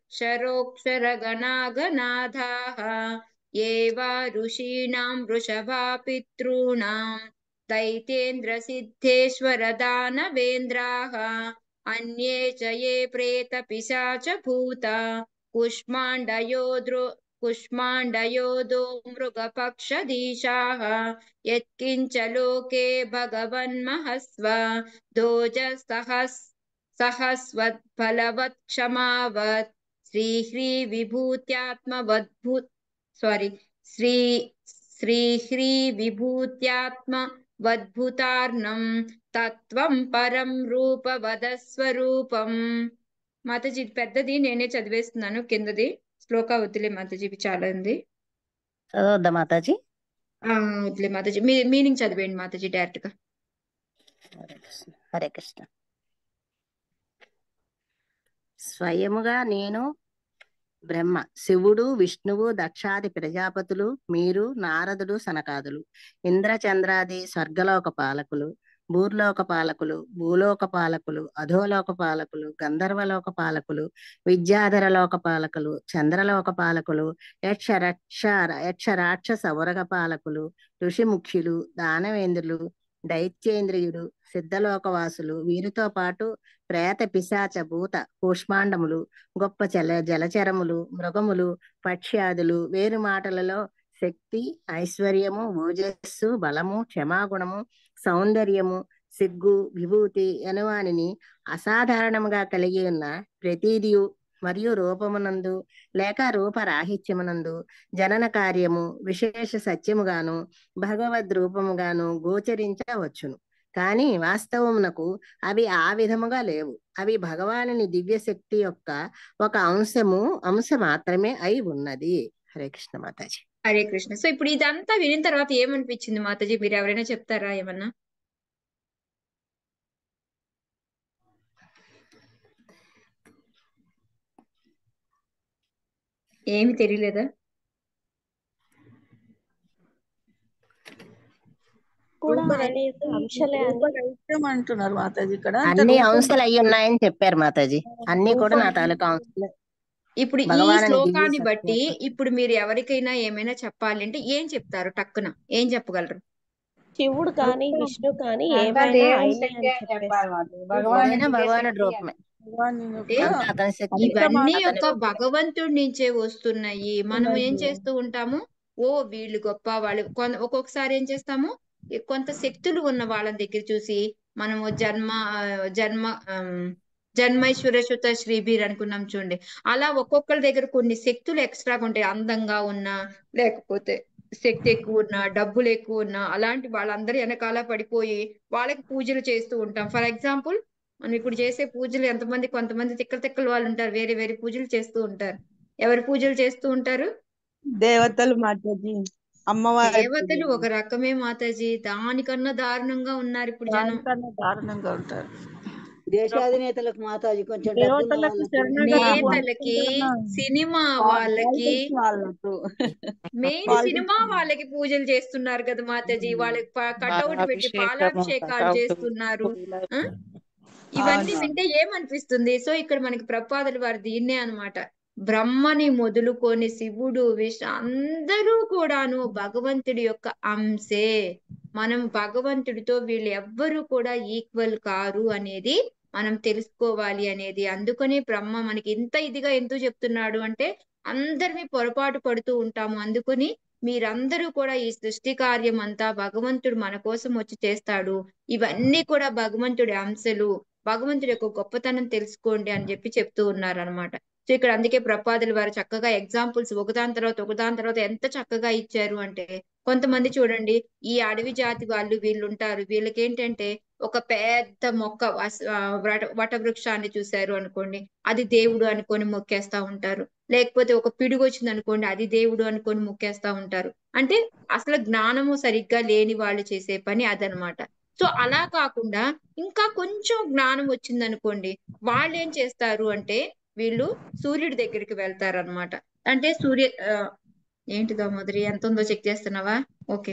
Speaker 1: యక్షరోక్షరగణాగణాధాః ఏ వా ఋషీణాం వృషభా పితॄణాం దైతేంద్ర సిద్ధేశ్వర దానవేంద్రాః అన్యే చ ఏ ప్రేత పిశాచ భూత కుష్మాండయో ద్రో కుష్మాండయో దో మృగపక్షదీశాః యత్కించ లోకే భగవన్మహస్వ దోజసహస్ సహస్వద్ఫలవత్ క్షమావత్ శ్రీహ్రీ విభూత్యాత్మవద్భుత్ సారీ శ్రీ శ్రీహ్రీ విభూత్యాత్మ వద్భుతార్ణం తత్వం పరం రూప వదస్వరూపం. మాతాజీ ఇది పెద్దది, నేనే చదివేస్తున్నాను. కిందది శ్లోక వద్దులే మాతాజీ, ఇవి చాలా ఉంది.
Speaker 9: చదవద్దా మాతాజీ?
Speaker 1: ఆ వద్దులే మాతాజీ, మీ మీనింగ్ చదివేయండి మాతాజీ డైరెక్ట్ గా.
Speaker 9: హరే కృష్ణ హరే కృష్ణ. స్వయముగా నేను బ్రహ్మ, శివుడు, విష్ణువు, దక్షాది ప్రజాపతులు, మీరు, నారదుడు, సనకాదులు, ఇంద్రచంద్రాది స్వర్గలోక పాలకులు,
Speaker 10: భూర్లోక పాలకులు, భూలోక పాలకులు, అధోలోక పాలకులు, గంధర్వలోక పాలకులు, విద్యాధర లోక పాలకులు, చంద్రలోక పాలకులు, యక్ష రక్ష యక్ష రాక్షస ఉరగ పాలకులు, ఋషిముఖ్యులు, దానవేంద్రులు, దైత్యేంద్రియుడు, సిద్ధలోకవాసులు, వీరితో పాటు ప్రేత పిశాచ భూత కూష్మాండములు, గొప్ప జల జలచరములు, మృగములు, పక్ష్యాదులు, వేరు మాటలలో శక్తి, ఐశ్వర్యము, ఓజస్సు, బలము, క్షమాగుణము, సౌందర్యము, సిగ్గు, విభూతి అనువానిని అసాధారణముగా కలిగి ఉన్న ప్రతీదియు మరియు రూపమునందు లేక రూపరాహిత్యమునందు జనన కార్యము విశేష సత్యముగాను భగవద్ రూపముగాను గోచరించవచ్చును. కానీ వాస్తవమునకు అవి ఆ విధముగా లేవు. అవి భగవానుని దివ్య శక్తి యొక్క ఒక అంశము అంశ మాత్రమే అయి ఉన్నది. హరే కృష్ణ మాతాజీ.
Speaker 1: హరే కృష్ణ. సో ఇప్పుడు ఇదంతా వినిన తర్వాత ఏమనిపించింది మాతాజీ? మీరు ఎవరైనా చెప్తారా ఏమన్నా? ఏమి తెలియలేదా?
Speaker 5: కూడా ఆయన యొక్క అంశాలే అని
Speaker 2: రూపరహితం అంటున్నారు మాతాజీ ఇక్కడ. అంటే
Speaker 10: అన్ని
Speaker 2: రూపం
Speaker 10: అంశాలు అయి ఉన్నాయని చెప్పారు మాతాజీ. అన్ని కూడా నా
Speaker 2: రూపం
Speaker 10: తాలూకా అంశాలే.
Speaker 1: ఇప్పుడు ఈ
Speaker 10: భగవానుని దివ్య
Speaker 1: శ్లోకాన్ని బట్టి
Speaker 10: సత్యం.
Speaker 1: ఇప్పుడు మీరు ఎవరికైనా ఏమైనా చెప్పాలి అంటే ఏం చెప్తారు? టక్కున ఏం చెప్పగలరు?
Speaker 5: శివుడు కానీ విష్ణు కానీ
Speaker 11: అంతా
Speaker 5: ఏమైనా
Speaker 11: దేవుని
Speaker 5: ఆయనే
Speaker 11: శక్తి
Speaker 5: అని
Speaker 11: అని
Speaker 5: చెప్పేసి
Speaker 11: చెప్పాలి మాతాజీ. భగవాను
Speaker 10: ఏదైనా
Speaker 11: దివ్య
Speaker 10: భగవానుడి
Speaker 11: శక్తి
Speaker 10: రూపమే.
Speaker 2: భగవాన్
Speaker 1: అంటే
Speaker 2: యొక్క
Speaker 10: అంతా అతని శక్తి,
Speaker 1: ఇవన్నీ
Speaker 10: అతని
Speaker 1: ఒక
Speaker 10: రూపమే.
Speaker 1: భగవంతుడి నుంచే వస్తున్నాయి. మనం ఏం చేస్తూ ఉంటాము? ఓ వీళ్ళు గొప్ప వాళ్ళు. కొన్- ఒక్కొక్కసారి ఏం చేస్తాము? ఈ కొంత శక్తులు ఉన్న వాళ్ళని దగ్గర చూసి మనము జన్మ ఆ, జన్మ ఆమ్, జన్మైశ్వర్య శుత శ్రీబీర్ అనుకున్నాం చూడండి. అలా ఒక్కొక్కరి దగ్గర కొన్ని శక్తులు ఎక్స్ట్రాగా ఉంటాయి. అందంగా ఉన్నా లేకపోతే శక్తి ఎక్కువ ఉన్నా డబ్బులు ఎక్కువ ఉన్నా అలాంటి వాళ్ళందరూ వెనకాల పడిపోయి వాళ్ళకి పూజలు చేస్తూ ఉంటాం. ఫర్ ఎగ్జాంపుల్ మనం ఇప్పుడు చేసే పూజలు ఎంతమంది కొంతమంది తిక్కల తిక్కల వాళ్ళు ఉంటారు, వేరే వేరే పూజలు చేస్తూ ఉంటారు. ఎవరి పూజలు చేస్తూ ఉంటారు?
Speaker 6: దేవతలు మాతాజీ, అమ్మవారి
Speaker 1: దేవతలు
Speaker 6: పూజలు.
Speaker 1: ఒక రకమే మాతాజీ, దానికన్నా దారుణంగా ఉన్నారు ఇప్పుడు జనం.
Speaker 2: దానికన్నా దారుణంగా ఉంటారు.
Speaker 4: దేశాధినేతలకు మాతాజీ కొంచెం డబ్బున్న
Speaker 2: దేవతలకు
Speaker 4: వాళ్ళకు
Speaker 2: శరణాగతి
Speaker 1: నేతలకి,
Speaker 2: పొందుతున్న
Speaker 1: సినిమా వాళ్ళకి,
Speaker 6: పాలిటిక్స్ వాళ్ళకు
Speaker 1: మెయిన్ సినిమా
Speaker 6: పాలిటిక్స్
Speaker 1: వాళ్ళకి పూజలు చేస్తున్నారు కదా మాతాజీ. వాళ్ళకి కటౌట్ పెట్టి
Speaker 2: పాలాభిషేకము
Speaker 1: పాలాభిషేకాలు
Speaker 2: కటౌట్
Speaker 1: చేస్తున్నారు.
Speaker 2: ఇలా
Speaker 1: ఆ? ఇవన్నీ
Speaker 6: అవును.
Speaker 1: వింటే ఏమనిపిస్తుంది? సో ఇక్కడ మనకి ప్రపాదులు వారు దీన్నే అన్నమాట. బ్రహ్మని మొదలుకొని శివుడు, విష్ణు అందరూ కూడాను భగవంతుడి యొక్క అంశే. మనం భగవంతుడితో వీళ్ళు ఎవ్వరూ కూడా ఈక్వల్ కారు అనేది మనం తెలుసుకోవాలి అనేది. అందుకని బ్రహ్మ మనకి ఇంత ఇదిగా ఎందుకు చెప్తున్నాడు అంటే అందరినీ పొరపాటు పడుతూ ఉంటాము. అందుకని మీరందరూ కూడా ఈ సృష్టి కార్యం అంతా భగవంతుడు మన కోసం వచ్చి చేస్తాడు. ఇవన్నీ కూడా భగవంతుడి అంశలు. భగవంతుడి యొక్క గొప్పతనం తెలుసుకోండి అని చెప్పి చెప్తూ ఉన్నారు అనమాట. సో ఇక్కడ అందుకే ప్రపాదులు వారు చక్కగా ఎగ్జాంపుల్స్ ఒకదాని తర్వాత ఒకదాని తర్వాత ఎంత చక్కగా ఇచ్చారు అంటే, కొంతమంది చూడండి ఈ అడవి జాతి వాళ్ళు వీళ్ళు ఉంటారు. వీళ్ళకి ఏంటంటే ఒక పెద్ద మొక్క వస్- ఆ, వట వట వృక్షాన్ని చూశారు అనుకోండి, అది దేవుడు అనుకొని మొక్కేస్తా ఉంటారు. లేకపోతే ఒక పిడుగు వచ్చింది అనుకోండి, అది దేవుడు అనుకొని మొక్కేస్తా ఉంటారు. అంటే అసలు జ్ఞానము సరిగ్గా లేని వాళ్ళు చేసే పని అదనమాట. సో అలా కాకుండా ఇంకా కొంచెం జ్ఞానం వచ్చింది అనుకోండి, వాళ్ళు ఏం చేస్తారు అంటే వీళ్ళు సూర్యుడి దగ్గరికి వెళ్తారు అనమాట. అంటే సూర్య ఆ, ఏంటిదో మొదటి ఎంత ఉందో చెక్ చేస్తున్నావా? ఓకే.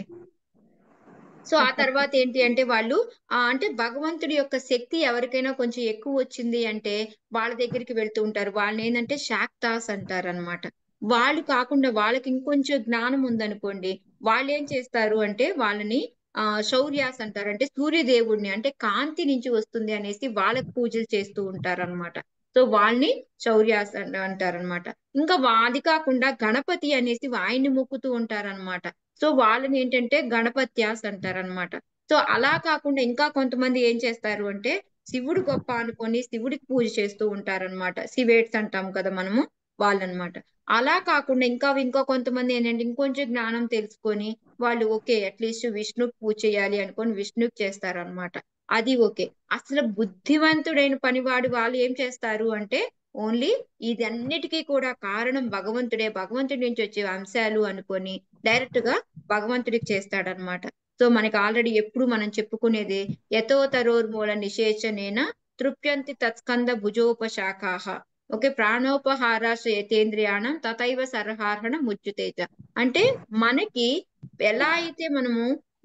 Speaker 1: సో ఆ తర్వాత ఏంటి అంటే వాళ్ళు ఆ అంటే భగవంతుడి యొక్క శక్తి ఎవరికైనా కొంచెం ఎక్కువ వచ్చింది అంటే వాళ్ళ దగ్గరికి వెళ్తూ ఉంటారు. వాళ్ళని ఏంటంటే శాక్తాస్ అంటారు అనమాట. వాళ్ళు కాకుండా వాళ్ళకి ఇంకొంచెం జ్ఞానం ఉందనుకోండి, వాళ్ళు ఏం చేస్తారు అంటే వాళ్ళని ఆ శౌర్యాస్ అంటారు. అంటే సూర్యదేవుడిని, అంటే కాంతి నుంచి వస్తుంది అనేసి వాళ్ళకి పూజలు చేస్తూ ఉంటారు అనమాట. సో వాళ్ళని శౌర్యాస్ అంటారనమాట. ఇంకా అది కాకుండా గణపతి అనేసి ఆయన్ని మొక్కుతూ ఉంటారనమాట. సో వాళ్ళని ఏంటంటే గణపత్యాస్ అంటారనమాట. సో అలా కాకుండా ఇంకా కొంతమంది ఏం చేస్తారు అంటే శివుడు గొప్ప అనుకొని శివుడికి పూజ చేస్తూ ఉంటారనమాట. శివేట్స్ అంటాం కదా మనము, వాళ్ళనమాట. అలా కాకుండా ఇంకా ఇంకా కొంతమంది ఏంటంటే ఇంకొంచెం జ్ఞానం తెలుసుకొని వాళ్ళు ఓకే అట్లీస్ట్ విష్ణుకి పూజ చేయాలి అనుకొని విష్ణుకి చేస్తారనమాట. అది ఓకే. అసలు బుద్ధివంతుడైన పనివాడు వాళ్ళు ఏం చేస్తారు అంటే ఓన్లీ ఇదన్నిటికీ కూడా కారణం భగవంతుడే, భగవంతుడి నుంచి వచ్చే అంశాలు అనుకొని డైరెక్ట్ గా భగవంతుడికి చేస్తాడనమాట. సో మనకి ఆల్రెడీ ఎప్పుడు మనం చెప్పుకునేది యతో తరోర్మూల నిషేచనేన తృప్యంతి తత్స్కంద భుజోపశాఖాహ. ఓకే, ప్రాణోపహారాశ యతేంద్రియాణం తథైవ సర్హార్హణ ముచ్యుతేజ. అంటే మనకి ఎలా అయితే మనము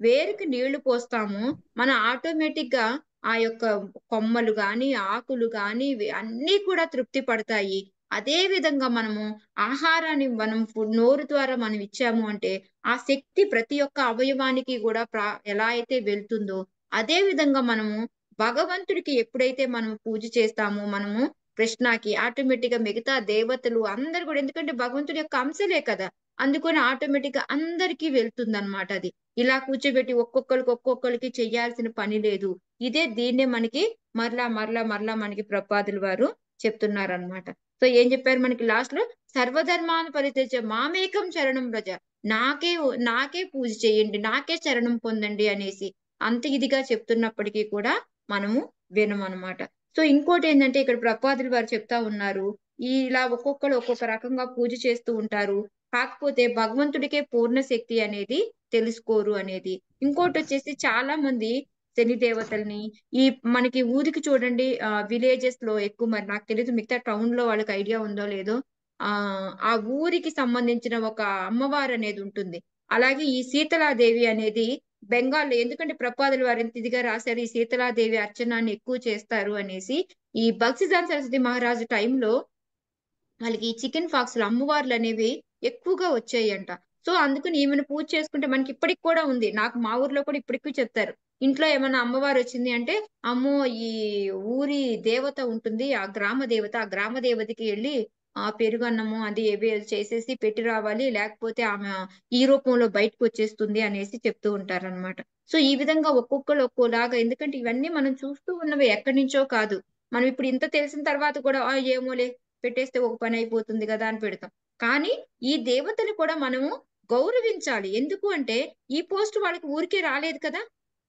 Speaker 1: వేరుకి నీళ్లు పోస్తామో మన ఆటోమేటిక్ గా ఆ యొక్క కొమ్మలు గాని ఆకులు గాని అన్ని కూడా తృప్తి పడతాయి. అదే విధంగా మనము ఆహారాన్ని మనం నోరు ద్వారా మనం ఇచ్చాము అంటే ఆ శక్తి ప్రతి ఒక్క అవయవానికి కూడా ప్రా ఎలా అయితే వెళ్తుందో అదే విధంగా మనము భగవంతుడికి ఎప్పుడైతే మనం పూజ చేస్తామో మనము కృష్ణకి ఆటోమేటిక్ గా మిగతా దేవతలు అందరు కూడా, ఎందుకంటే భగవంతుడి యొక్క అంశలే కదా, అందుకని ఆటోమేటిక్ గా అందరికీ వెళ్తుంది అనమాట. అది ఇలా కూర్చోబెట్టి ఒక్కొక్కరికి ఒక్కొక్కరికి చెయ్యాల్సిన పని లేదు. ఇదే దీన్నే మనకి మరలా మరలా మరలా మనకి ప్రపాదులు వారు చెప్తున్నారు అనమాట. సో ఏం చెప్పారు మనకి లాస్ట్ లో, సర్వధర్మాన్ని పరిత్యజ్య మామేకం శరణం వ్రజ, నాకే నాకే పూజ చేయండి, నాకే శరణం పొందండి అనేసి అంత ఇదిగా చెప్తున్నప్పటికీ కూడా మనము వినమనమాట. సో ఇంకోటి ఏంటంటే ఇక్కడ ప్రపాదులు వారు చెప్తా ఉన్నారు, ఈ ఇలా ఒక్కొక్కరు ఒక్కొక్క రకంగా పూజ చేస్తూ ఉంటారు, కాకపోతే భగవంతుడికే పూర్ణ శక్తి అనేది తెలుసుకోరు అనేది. ఇంకోటి వచ్చేసి చాలా మంది శని దేవతల్ని ఈ మనకి ఊరికి చూడండి ఆ విలేజెస్ లో ఎక్కువ, మరి నాకు తెలియదు మిగతా టౌన్ లో వాళ్ళకి ఐడియా ఉందో లేదో, ఆ ఆ ఊరికి సంబంధించిన ఒక అమ్మవారు అనేది ఉంటుంది. అలాగే ఈ శీతలాదేవి అనేది బెంగాల్, ఎందుకంటే ప్రపాదులు వారు ఎంత ఇదిగా రాశారు, ఈ శీతలాదేవి అర్చనాన్ని ఎక్కువ చేస్తారు అనేసి. ఈ బక్సిజాన్ సరస్వతి మహారాజు టైంలో వాళ్ళకి ఈ చికెన్ ఫాక్స్ అమ్మవార్లు అనేవి ఎక్కువగా వచ్చాయంట. సో అందుకని ఈమెను పూజ చేసుకుంటే మనకి ఇప్పటికి కూడా ఉంది. నాకు మా ఊర్లో కూడా ఇప్పటికీ చెప్తారు, ఇంట్లో ఏమైనా అమ్మవారు వచ్చింది అంటే అమ్మో ఈ ఊరి దేవత ఉంటుంది, ఆ గ్రామ దేవత, ఆ గ్రామ దేవతకి వెళ్ళి ఆ పెరుగన్నము అది ఏవి చేసేసి పెట్టి రావాలి, లేకపోతే ఆమె ఈ రూపంలో బయటకు వచ్చేస్తుంది అనేసి చెప్తూ ఉంటారన్నమాట. సో ఈ విధంగా ఒక్కొక్కరు ఒక్కోలాగా, ఎందుకంటే ఇవన్నీ మనం చూస్తూ ఉన్నవి ఎక్కడి నుంచో కాదు. మనం ఇప్పుడు ఇంత తెలిసిన తర్వాత కూడా ఆ ఏమోలే పెట్టేస్తే ఒక పని అయిపోతుంది కదా అని పెడతాం. కానీ ఈ దేవతలు కూడా మనము గౌరవించాలి. ఎందుకు అంటే ఈ పోస్ట్ వాళ్ళకి ఊరికే రాలేదు కదా,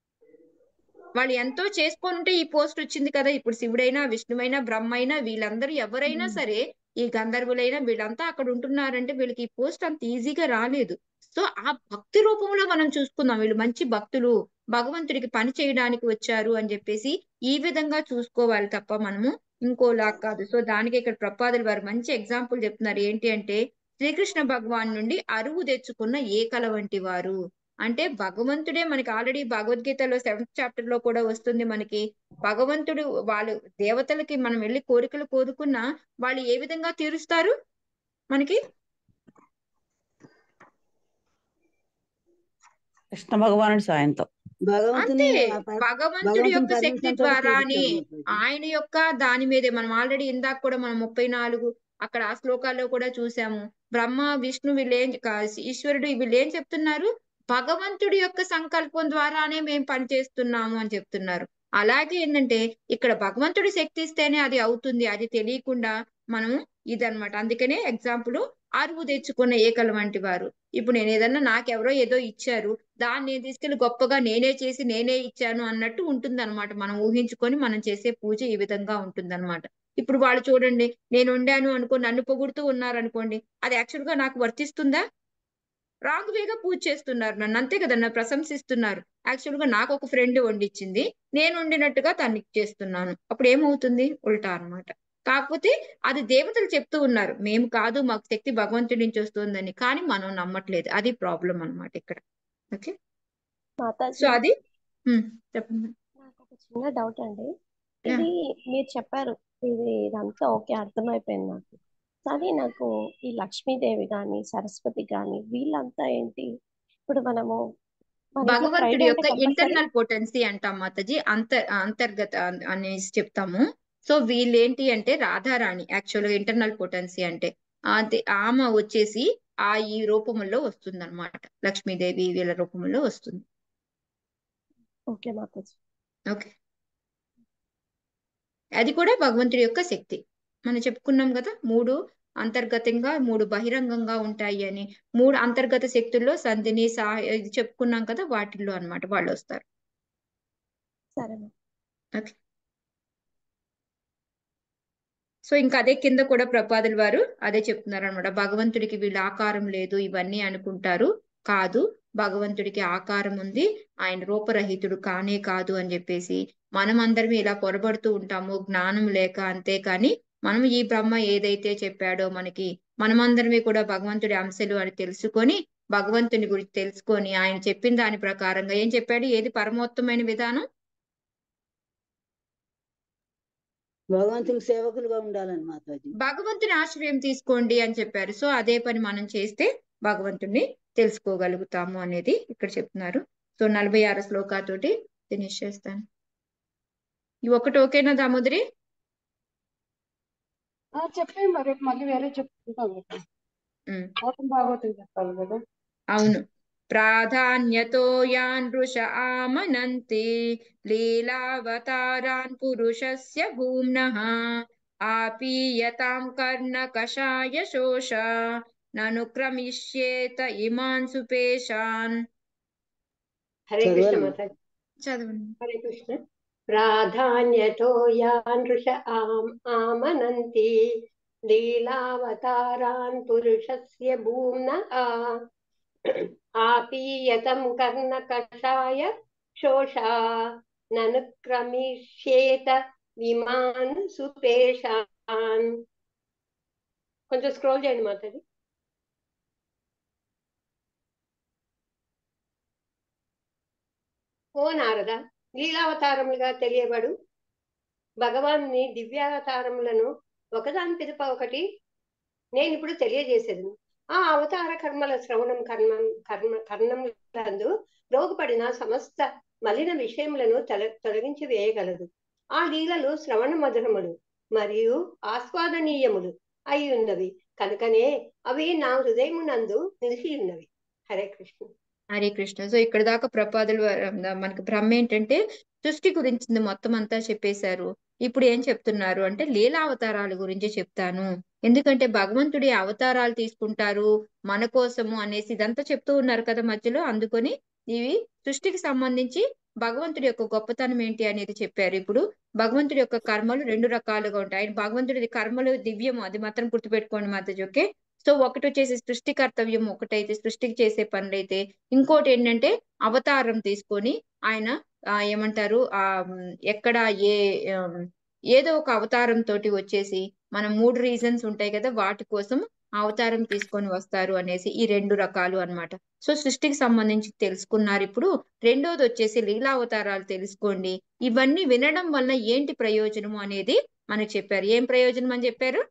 Speaker 1: వాళ్ళు ఎంతో చేసుకొని ఉంటే ఈ పోస్ట్ వచ్చింది కదా. ఇప్పుడు శివుడైనా విష్ణువైనా బ్రహ్మైనా వీళ్ళందరూ ఎవరైనా సరే, ఈ గంధర్వులైనా వీళ్ళంతా అక్కడ ఉంటున్నారంటే వీళ్ళకి ఈ పోస్ట్ అంత ఈజీగా రాలేదు. సో ఆ భక్తి రూపంలో మనం చూసుకుందాం, వీళ్ళు మంచి భక్తులు, భగవంతుడికి పని చేయడానికి వచ్చారు అని చెప్పేసి ఈ విధంగా చూసుకోవాలి తప్ప మనము ఇంకోలా కాదు. సో దానికి ఇక్కడ ప్రపాదులు వారు మంచి ఎగ్జాంపుల్ చెప్తున్నారు. ఏంటి అంటే శ్రీకృష్ణ భగవాన్ నుండి అరువు తెచ్చుకున్న ఏకల వంటి వారు అంటే భగవంతుడే మనకి ఆల్రెడీ భగవద్గీతలో సెవెంత్ చాప్టర్ లో కూడా వస్తుంది మనకి. భగవంతుడు వాళ్ళు దేవతలకి మనం వెళ్ళి కోరికలు కోరుకున్నా వాళ్ళు ఏ విధంగా తీరుస్తారు మనకి?
Speaker 11: కృష్ణ భగవానుడి సాయంతో.
Speaker 1: అంతే, భగవంతుడి యొక్క శక్తి ద్వారానే, ఆయన యొక్క దాని మీదే. మనం ఆల్రెడీ ఇందాక కూడా మనం ముప్పై నాలుగు అక్కడ ఆ శ్లోకాల్లో కూడా చూసాము. బ్రహ్మ విష్ణు వీళ్ళేం ఈశ్వరుడు వీళ్ళేం చెప్తున్నారు, భగవంతుడి యొక్క సంకల్పం ద్వారానే మేము పనిచేస్తున్నాము అని చెప్తున్నారు. అలాగే ఏంటంటే ఇక్కడ భగవంతుడి శక్తి ఇస్తేనే అది అవుతుంది, అది తెలియకుండా మనము ఇదనమాట. అందుకనే ఎగ్జాంపుల్ అరువు తెచ్చుకున్న ఏకల వంటి వారు. ఇప్పుడు నేను ఏదన్నా నాకెవరో ఏదో ఇచ్చారు, దాన్ని నేను తీసుకెళ్లి గొప్పగా నేనే చేసి నేనే ఇచ్చాను అన్నట్టు ఉంటుంది అనమాట. మనం ఊహించుకొని మనం చేసే పూజ ఈ విధంగా ఉంటుంది అనమాట. ఇప్పుడు వాళ్ళు చూడండి, నేను వండాను అనుకో, నన్ను పొగుడుతూ ఉన్నారు అనుకోండి, అది యాక్చువల్ గా నాకు వర్తిస్తుందా? రాంగ్ వేగా పూజ చేస్తున్నారు నన్ను, అంతే కదా, నన్ను ప్రశంసిస్తున్నారు. యాక్చువల్ గా నాకు ఒక ఫ్రెండ్ వండిచ్చింది, నేను వండినట్టుగా తనకి చేస్తున్నాను, అప్పుడు ఏమవుతుంది? ఉల్టా అన్నమాట. కాకపోతే అది దేవతలు చెప్తూ ఉన్నారు, మేము కాదు, మాకు శక్తి భగవంతుడి నుంచి వస్తుందని, కానీ మనం నమ్మట్లేదు. అది ప్రాబ్లం అన్నమాట ఇక్కడ. ఓకే, సో
Speaker 5: మాతాజీ
Speaker 1: అది ఉమ్, చెప్పండి.
Speaker 5: నాకు ఒక చిన్న డౌట్ అండి. ఇది మీరు చెప్పారు, ఇది ఇదంతా ఓకే, అర్థమైపోయింది నాకు. కానీ నాకు ఈ లక్ష్మీదేవి కానీ సరస్వతి కానీ వీళ్ళంతా ఏంటి? ఇప్పుడు మనము మన ఇంట్లో
Speaker 1: భగవంతుడి
Speaker 5: ఫ్రైడే అంటే
Speaker 1: యొక్క
Speaker 5: కంపల్సరీ
Speaker 1: ఇంటర్నల్ పొటెన్సీ అంటాం మాతాజీ, అంతర్ అంతర్గత అన్- అనేసి చెప్తాము. సో వీళ్ళేంటి అంటే రాధారాణి, యాక్చువల్ గా ఇంటర్నల్ పొటెన్సీ అంటే అది ఆమె వచ్చేసి ఆ ఈ రూపంలో వస్తుంది అనమాట, లక్ష్మీదేవి వీళ్ళ రూపంలో వస్తుంది.
Speaker 5: ఓకే మాతాజీ.
Speaker 1: ఓకే, అది కూడా భగవంతుడి యొక్క శక్తి. మనం చెప్పుకున్నాం కదా, మూడు అంతర్గతంగా మూడు బహిరంగంగా ఉంటాయి అని. మూడు అంతర్గత శక్తుల్లో సంధిని సా ఇది చెప్పుకున్నాం కదా, వాటిల్లో అన్నమాట వాళ్ళు వస్తారు.
Speaker 5: సరే మా-
Speaker 1: ఓకే, సో ఇంకా అదే కింద కూడా ప్రపాదుల వారు అదే చెప్తున్నారు అనమాట. భగవంతుడికి వీళ్ళ ఆకారం లేదు ఇవన్నీ అనుకుంటారు, కాదు, భగవంతుడికి ఆకారం ఉంది, ఆయన రూపరహితుడు కానే కాదు అని చెప్పేసి మనం అందరం ఇలా పొరబడుతూ ఉంటాము జ్ఞానం లేక. అంతే కానీ మనం ఈ బ్రహ్మ ఏదైతే చెప్పాడో మనకి, మనమందరమే కూడా భగవంతుడి అంశలు అని తెలుసుకొని భగవంతుని గురించి తెలుసుకొని ఆయన చెప్పిన దాని ప్రకారంగా ఏం చెప్పాడు, ఏది పరమోత్తమైన విధానం?
Speaker 4: భగవంతుని సేవకులుగా ఉండాలని మాతాజీ.
Speaker 1: భగవంతుని ఆశ్రయం తీసుకోండి అని చెప్పారు. సో అదే పని మనం చేస్తే భగవంతుణ్ణి తెలుసుకోగలుగుతాము అనేది ఇక్కడ చెప్తున్నారు. సో నలభై ఆరు శ్లోకాతోటి ఫినిష్ చేస్తాను. ఇవి ఒకటి ఓకేనా దామోదరి?
Speaker 12: చెప్పే మరి మళ్ళీ వేరే చెప్పుకుంటాం కదా.
Speaker 1: ఉమ్.
Speaker 12: గౌతమ భాగవతం చెప్పాలి కదా.
Speaker 1: అవును. ప్రాధాన్యతో యాన్ ఋష ఆమనంతి లీలావతారాన్ పురుషస్య భూమ్నః ఆపీయతాం కర్ణ కషాయ శోష నను క్రమిష్యేత ఇమాన్ సుపేషాన్.
Speaker 13: హరే కృష్ణ
Speaker 4: చదవాలి.
Speaker 13: మాతాజీ.
Speaker 1: చదవండి.
Speaker 13: హరే కృష్ణ. ప్రాధాన్యతో యాన్ ఋష ఆమ్ ఆమనంతి లీలావతారాన్ పురుషస్య భూమ్నః ఆపీయతం కర్ణ కషాయ శోషా ననుక్రమిష్యేత విమాన్ సుపేషాన్. కొంచెం స్క్రోల్ చేయండి మాతాజీ. ఓ నారద, లీలావతారములుగా తెలియబడు భగవాన్ని దివ్యావతారములను ఒకదాని పిదప ఒకటి నేను ఇప్పుడు తెలియజేసేది. ఆ అవతార కర్మల శ్రవణం కర్మం కర్మ కర్ణములందు రోగుపడిన సమస్త మలిన విషయములను తొల తొలగించి వేయగలదు. ఆ లీలలు శ్రవణ మధురములు మరియు ఆస్వాదనీయములు అయి ఉన్నవి కనుకనే అవి నా హృదయమునందు నిలిచి ఉన్నవి. హరే కృష్ణ.
Speaker 1: హరే కృష్ణ. సో ఇక్కడ దాకా ప్రపాదులు మనకి బ్రహ్మ ఏంటంటే సృష్టి గురించి మొత్తం అంతా చెప్పేశారు. ఇప్పుడు ఏం చెప్తున్నారు అంటే లీలావతారాల గురించి చెప్తాను. ఎందుకంటే భగవంతుడి అవతారాలు తీసుకుంటారు మన కోసము అనేసి ఇదంతా చెప్తూ ఉన్నారు కదా మధ్యలో. అందుకొని ఇవి సృష్టికి సంబంధించి భగవంతుడి యొక్క గొప్పతనం ఏంటి అనేది చెప్పారు. ఇప్పుడు భగవంతుడి యొక్క కర్మలు రెండు రకాలుగా ఉంటాయి. ఆయన భగవంతుడి కర్మలు దివ్యము, అది మాత్రం గుర్తుపెట్టుకోండి మాతాజీ. ఓకే. సో ఒకటి వచ్చేసి సృష్టి కర్తవ్యం ఒకటైతే సృష్టికి చేసే పనులైతే, ఇంకోటి ఏంటంటే అవతారం తీసుకొని ఆయన ఆ ఏమంటారు ఆ ఎక్కడ ఏ ఏదో ఒక అవతారం తోటి వచ్చేసి మనం మూడు రీజన్స్ ఉంటాయి కదా వాటి కోసం అవతారం తీసుకొని వస్తారు అనేసి ఈ రెండు రకాలు అన్నమాట. సో సృష్టికి సంబంధించి తెలుసుకున్నారు. ఇప్పుడు రెండోది వచ్చేసి లీలావతారాలు తెలుసుకోండి. ఇవన్నీ వినడం వల్ల ఏంటి ప్రయోజనము అనేది మనకు చెప్పారు. ఏం ప్రయోజనం అని చెప్పారు?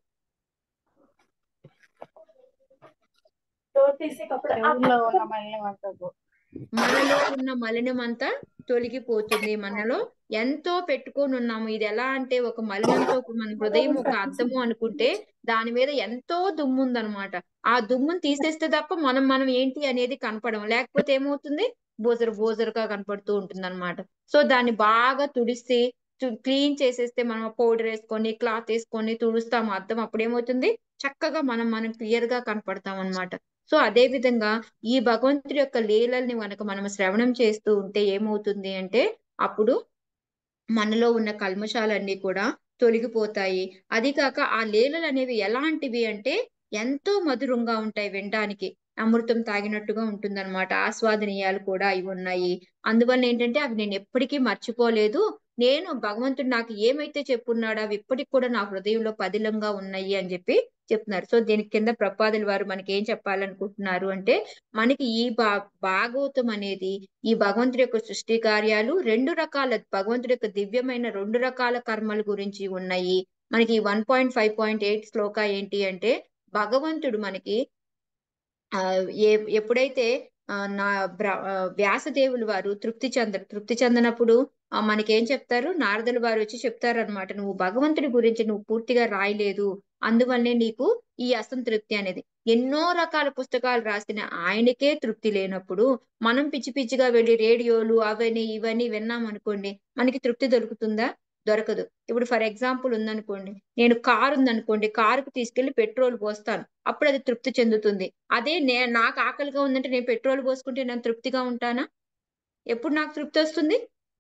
Speaker 12: దేవుళ్ళో ఉన్న మలినం అంతా పో-
Speaker 1: మనలో ఉన్న మలినం అంతా తొలగిపోతుంది. మనలో ఎంతో పెట్టుకొని ఉన్నాము. ఇది ఎలా అంటే ఒక మలినంతో మన హృదయం ఒక అద్దము అనుకుంటే దాని మీద ఎంతో దుమ్ము ఉందన్నమాట. ఆ దుమ్మును తీసేస్తే తప్ప మనం మనం ఏంటి అనేది కనపడం. లేకపోతే ఏమవుతుంది, బోజరు బోజరుగా కనపడుతూ ఉంటుంది అనమాట. సో దాన్ని బాగా తుడిసి క్లీన్ చేసేస్తే మనం పౌడర్ వేసుకొని క్లాత్ వేసుకొని తుడుస్తాము అద్దం. అప్పుడు ఏమవుతుంది, చక్కగా మనం మనం క్లియర్ గా కనపడతాం అనమాట. సో అదే విధంగా ఈ భగవంతుడి యొక్క లీలల్ని కనుక మనం శ్రవణం చేస్తూ ఉంటే ఏమవుతుంది అంటే అప్పుడు మనలో ఉన్న కల్మషాలన్నీ కూడా తొలగిపోతాయి. అది కాక ఆ లీలలు అనేవి ఎలాంటివి అంటే ఎంతో మధురంగా ఉంటాయి, వినడానికి అమృతం తాగినట్టుగా ఉంటుందన్నమాట. ఆస్వాదనీయాలు కూడా అవి ఉన్నాయి. అందువల్ల ఏంటంటే అవి నేను ఎప్పటికీ మర్చిపోలేదు. నేను భగవంతుడు నాకు ఏమైతే చెప్పున్నాడో అవి ఇప్పటికి కూడా నా హృదయంలో పదిలంగా ఉన్నాయి అని చెప్పి చెప్తున్నారు. సో దీని కింద ప్రపాదుల వారు మనకి ఏం చెప్పాలనుకుంటున్నారు అంటే మనకి ఈ భా భాగవతం అనేది ఈ భగవంతుడి యొక్క సృష్టి కార్యాలు రెండు రకాల భగవంతుడి యొక్క దివ్యమైన రెండు రకాల కర్మల గురించి ఉన్నాయి. మనకి one point five point eight శ్లోక ఏంటి అంటే భగవంతుడు మనకి ఆ ఏ ఎప్పుడైతే ఆ నా వ్యాసదేవులు వారు తృప్తి చెందరు తృప్తి చెందనప్పుడు ఆ మనకేం చెప్తారు, నారదుల వారు వచ్చి చెప్తారు అనమాట, నువ్వు భగవంతుడి గురించి నువ్వు పూర్తిగా రాయలేదు, అందువల్లే నీకు ఈ అసంతృప్తి అనేది. ఎన్నో రకాల పుస్తకాలు రాసిన ఆయనకే తృప్తి లేనప్పుడు మనం పిచ్చి పిచ్చిగా వెళ్ళి రేడియోలు అవన్నీ ఇవన్నీ విన్నాం అనుకోండి, మనకి తృప్తి దొరుకుతుందా? దొరకదు. ఇప్పుడు ఫర్ ఎగ్జాంపుల్ ఉందనుకోండి, నేను కారు ఉందనుకోండి, కారుకు తీసుకెళ్లి పెట్రోల్ పోస్తాను, అప్పుడు అది తృప్తి చెందుతుంది. అదే నే నాకు ఆకలిగా ఉందంటే నేను పెట్రోల్ పోసుకుంటే నేను తృప్తిగా ఉంటానా? ఎప్పుడు నాకు తృప్తి వస్తుంది?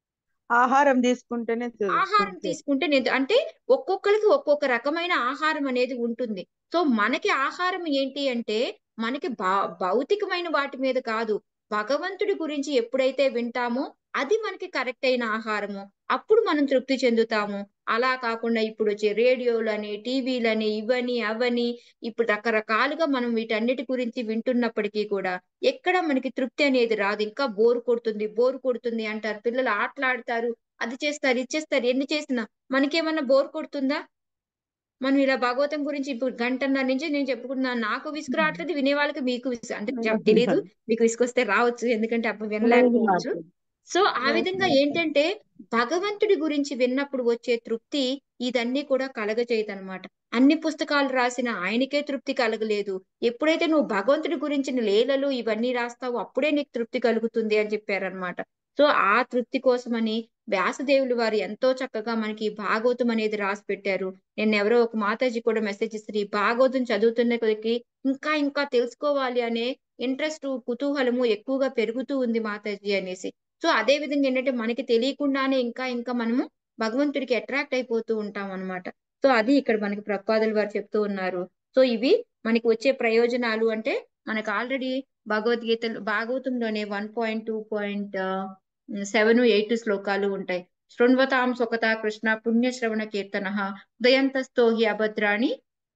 Speaker 6: ఆహారం తీసుకుంటేనే
Speaker 1: ఆహారం తీసుకుంటే నేను అంటే ఒక్కొక్కరికి ఒక్కొక్క రకమైన ఆహారం అనేది ఉంటుంది. సో మనకి ఆహారం ఏంటి అంటే మనకి భౌతికమైన వాటి మీద కాదు, భగవంతుడి గురించి ఎప్పుడైతే వింటామో అది మనకి కరెక్ట్ అయిన ఆహారము. అప్పుడు మనం తృప్తి చెందుతాము. అలా కాకుండా ఇప్పుడు వచ్చే రేడియోలని, టీవీలని, ఇవని, అవని ఇప్పుడు రకరకాలుగా మనం వీటన్నిటి గురించి వింటున్నప్పటికీ కూడా ఎక్కడ మనకి తృప్తి అనేది రాదు. ఇంకా బోర్ కొడుతుంది, బోర్ కొడుతుంది అంటారు. పిల్లలు ఆటలాడతారు, అది చేస్తారు, ఇది చేస్తారు. ఎన్ని చేసినా మనకేమన్నా బోర్ కొడుతుందా? మనం ఇలా భాగవతం గురించి ఇప్పుడు గంటన్నర నుంచి నేను చెప్పుకుంటున్నాను. నాకు విసుగు రావట్లేదు, వినే వాళ్ళకి మీకు విసుగు అంటే జ- తెలీదు. మీకు విసుగొస్తే రావచ్చు, ఎందుకంటే అప్పుడు వినలేకపోవచ్చు. సో ఆ విధంగా ఏంటంటే భగవంతుడి గురించి విన్నప్పుడు వచ్చే తృప్తి ఇదన్నీ కూడా కలగజేయదన్నమాట. అన్ని పుస్తకాలు రాసిన ఆయనకే తృప్తి కలగలేదు. ఎప్పుడైతే నువ్వు భగవంతుడి గురించిన లీలలు ఇవన్నీ రాస్తావో అప్పుడే నీకు తృప్తి కలుగుతుంది అని చెప్పారనమాట. సో ఆ తృప్తి కోసమని వ్యాసదేవులు వారు ఎంతో చక్కగా మనకి ఈ భాగవతం అనేది రాసి పెట్టారు. నేను ఎవరో ఒక మాతాజీ కూడా మెసేజ్ ఇస్తారు, ఈ భాగవతం చదువుతున్న కొద్దికి ఇంకా ఇంకా తెలుసుకోవాలి అనే ఇంట్రెస్ట్, కుతూహలము ఎక్కువగా పెరుగుతూ ఉంది మాతాజీ అనేసి. సో అదే విధంగా ఏంటంటే మనకి తెలియకుండానే ఇంకా ఇంకా మనము భగవంతుడికి అట్రాక్ట్ అయిపోతూ ఉంటాం అన్నమాట. సో అది ఇక్కడ మనకి ప్రపాదులు వారు చెప్తూ ఉన్నారు. సో ఇవి మనకి వచ్చే ప్రయోజనాలు అంటే మనకు ఆల్రెడీ భగవద్గీత భాగవతంలోనే one point two point seven eight శ్లోకాలు ఉంటాయి. శృణ్వతాం సుఖత కృష్ణ పుణ్యశ్రవణ కీర్తన ఉదయంతస్తో హి అభద్రాణి.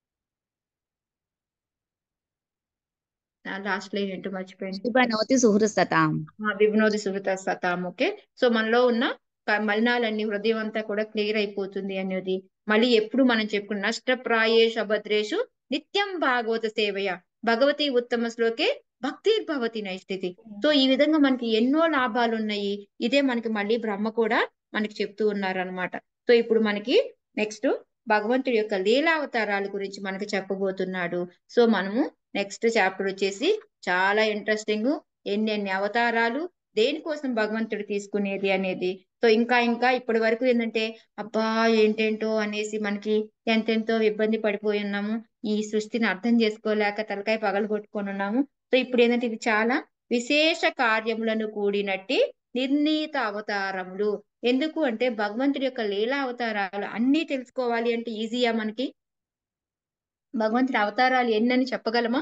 Speaker 1: లాస్ట్ లైన్ ఏంటో మర్చిపోయింది.
Speaker 14: విభనోతి సుహృసతాం.
Speaker 1: ఆ, విభ్నోది సుహృత సతాం. ఓకే. సో మనలో ఉన్న క- మలినాలన్నీ హృదయం అంతా కూడా క్లియర్ అయిపోతుంది అనేది. మళ్ళీ ఎప్పుడు మనం చెప్పుకున్న నష్టప్రాయేషు అభద్రేషు నిత్యం భాగవత సేవయ భగవతి ఉత్తమ శ్లోకే భక్తిర్భవతి నైష్ఠితి. సో ఈ విధంగా మనకి ఎన్నో లాభాలు ఉన్నాయి. ఇదే మనకి మళ్ళీ బ్రహ్మ కూడా మనకి చెప్తూ ఉన్నారు అనమాట. సో ఇప్పుడు మనకి నెక్స్ట్ భగవంతుడి యొక్క లీలావతారాల గురించి మనకి చెప్పబోతున్నాడు. సో మనము నెక్స్ట్ చాప్టర్ వచ్చేసి చాలా ఇంట్రెస్టింగ్, ఎన్ని ఎన్ని అవతారాలు, దేనికోసం భగవంతుడు తీసుకునేది అనేది. సో ఇంకా ఇంకా ఇప్పటి వరకు ఏంటంటే అబ్బా ఏంటేంటో అనేసి మనకి ఎంతెంతో ఇబ్బంది పడిపోయి ఉన్నాము. ఈ సృష్టిని అర్థం చేసుకోలేక తలకాయ పగలు కొట్టుకొని ఉన్నాము. సో ఇప్పుడు ఏంటంటే ఇది చాలా విశేష కార్యములను కూడినట్టి నిర్ణీత అవతారములు. ఎందుకు అంటే భగవంతుడి యొక్క లీలా అవతారాలు అన్ని తెలుసుకోవాలి అంటే ఈజీయా మనకి? భగవంతుడి అవతారాలు ఎన్నని చెప్పగలమా?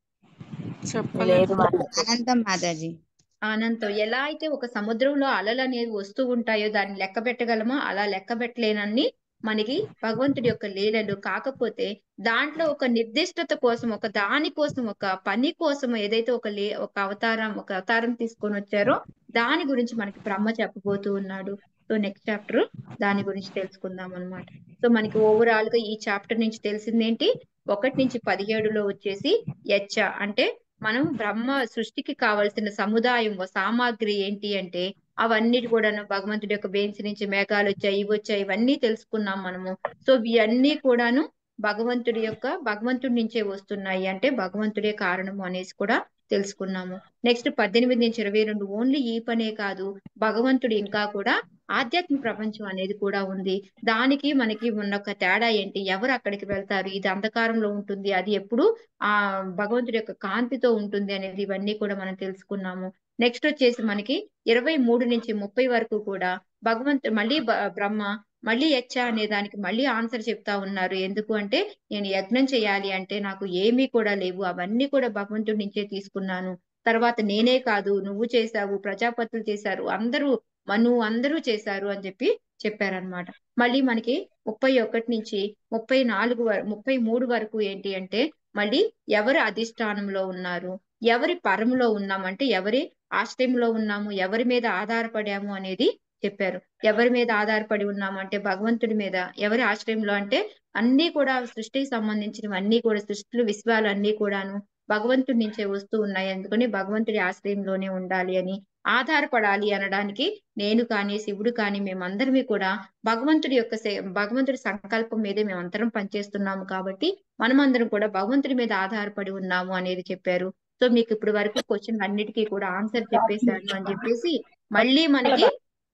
Speaker 14: లేదు మాతాజీ. అనంతం మాతాజీ.
Speaker 1: అనంతం. ఎలా అయితే ఒక సముద్రంలో అలలు అనేవి వస్తూ ఉంటాయో దాన్ని లెక్క పెట్టగలమో అలా లెక్క పెట్టలేనన్ని మనకి భగవంతుడి యొక్క లీలలు. కాకపోతే దాంట్లో ఒక నిర్దిష్టత కోసం, ఒక దాని కోసం, ఒక పని కోసం ఏదైతే ఒక లే ఒక అవతారం ఒక అవతారం తీసుకొని వచ్చారో దాని గురించి మనకి బ్రహ్మ చెప్పబోతూ ఉన్నాడు. సో నెక్స్ట్ చాప్టర్ దాని గురించి తెలుసుకుందాం అన్నమాట. సో మనకి ఓవరాల్ గా ఈ చాప్టర్ నుంచి తెలిసిందేంటి, ఒకటి నుంచి పదిహేడులో వచ్చేసి యచ్చ అంటే మనం బ్రహ్మ సృష్టికి కావలసిన సముదాయం సామాగ్రి ఏంటి అంటే అవన్నిటి కూడాను భగవంతుడి యొక్క బేన్స్ నుంచి మేఘాలు వచ్చాయి, ఇవి వచ్చాయి, ఇవన్నీ తెలుసుకున్నాం మనము. సో ఇవన్నీ కూడాను భగవంతుడి యొక్క భగవంతుడి నుంచే వస్తున్నాయి, అంటే భగవంతుడే కారణము అనేసి కూడా తెలుసుకున్నాము. నెక్స్ట్ పద్దెనిమిది నుంచి ఇరవై రెండు ఓన్లీ ఈ పనే కాదు, భగవంతుడు ఇంకా కూడా ఆధ్యాత్మిక ప్రపంచం అనేది కూడా ఉంది. దానికి మనకి ఉన్న ఒక తేడా ఏంటి, ఎవరు అక్కడికి వెళ్తారు, ఇది అంధకారంలో ఉంటుంది, అది ఎప్పుడు ఆ భగవంతుడి యొక్క కాంతితో ఉంటుంది అనేది ఇవన్నీ కూడా మనం తెలుసుకున్నాము. నెక్స్ట్ వచ్చేసి మనకి ఇరవై మూడు నుంచి ముప్పై వరకు కూడా భగవంతుడు మళ్ళీ బ- బ్రహ్మ మళ్ళీ యచ్చ అనే దానికి మళ్ళీ ఆన్సర్ చెప్తా ఉన్నారు. ఎందుకు అంటే నేను యజ్ఞం చేయాలి అంటే నాకు ఏమీ కూడా లేవు, అవన్నీ కూడా భగవంతుడి నుంచే తీసుకున్నాను. తర్వాత నేనే కాదు, నువ్వు చేశావు, ప్రజాపతులు చేశారు, అందరూ మను అందరూ చేశారు అని చెప్పి చెప్పారనమాట. మళ్ళీ మనకి ముప్పై ఒకటి నుంచి ముప్పై నాలుగు వరకు ముప్పై మూడు వరకు ఏంటి అంటే మళ్ళీ ఎవరి అధిష్టానంలో ఉన్నారు, ఎవరి పరములో ఉన్నామంటే ఎవరి ఆశ్రయంలో ఉన్నాము, ఎవరి మీద ఆధారపడాము అనేది చెప్పారు. ఎవరి మీద ఆధారపడి ఉన్నాము అంటే భగవంతుడి మీద. ఎవరి ఆశ్రయంలో అంటే అన్ని కూడా సృష్టికి సంబంధించినవి అన్ని కూడా సృష్టిలు విశ్వాలు అన్ని కూడాను భగవంతుడి నుంచే వస్తూ ఉన్నాయి. అందుకని భగవంతుడి ఆశ్రయంలోనే ఉండాలి అని, ఆధారపడాలి అనడానికి నేను కానీ శివుడు కానీ మేమందరమే కూడా భగవంతుడి యొక్క సే- భగవంతుడి సంకల్పం మీదే మేమందరం పనిచేస్తున్నాము. కాబట్టి మనమందరం కూడా భగవంతుడి మీద ఆధారపడి ఉన్నాము అనేది చెప్పారు. సో మీకు ఇప్పుడు వరకు క్వశ్చన్ అన్నిటికీ కూడా ఆన్సర్ చెప్పేశాను అని చెప్పేసి మళ్ళీ మనకి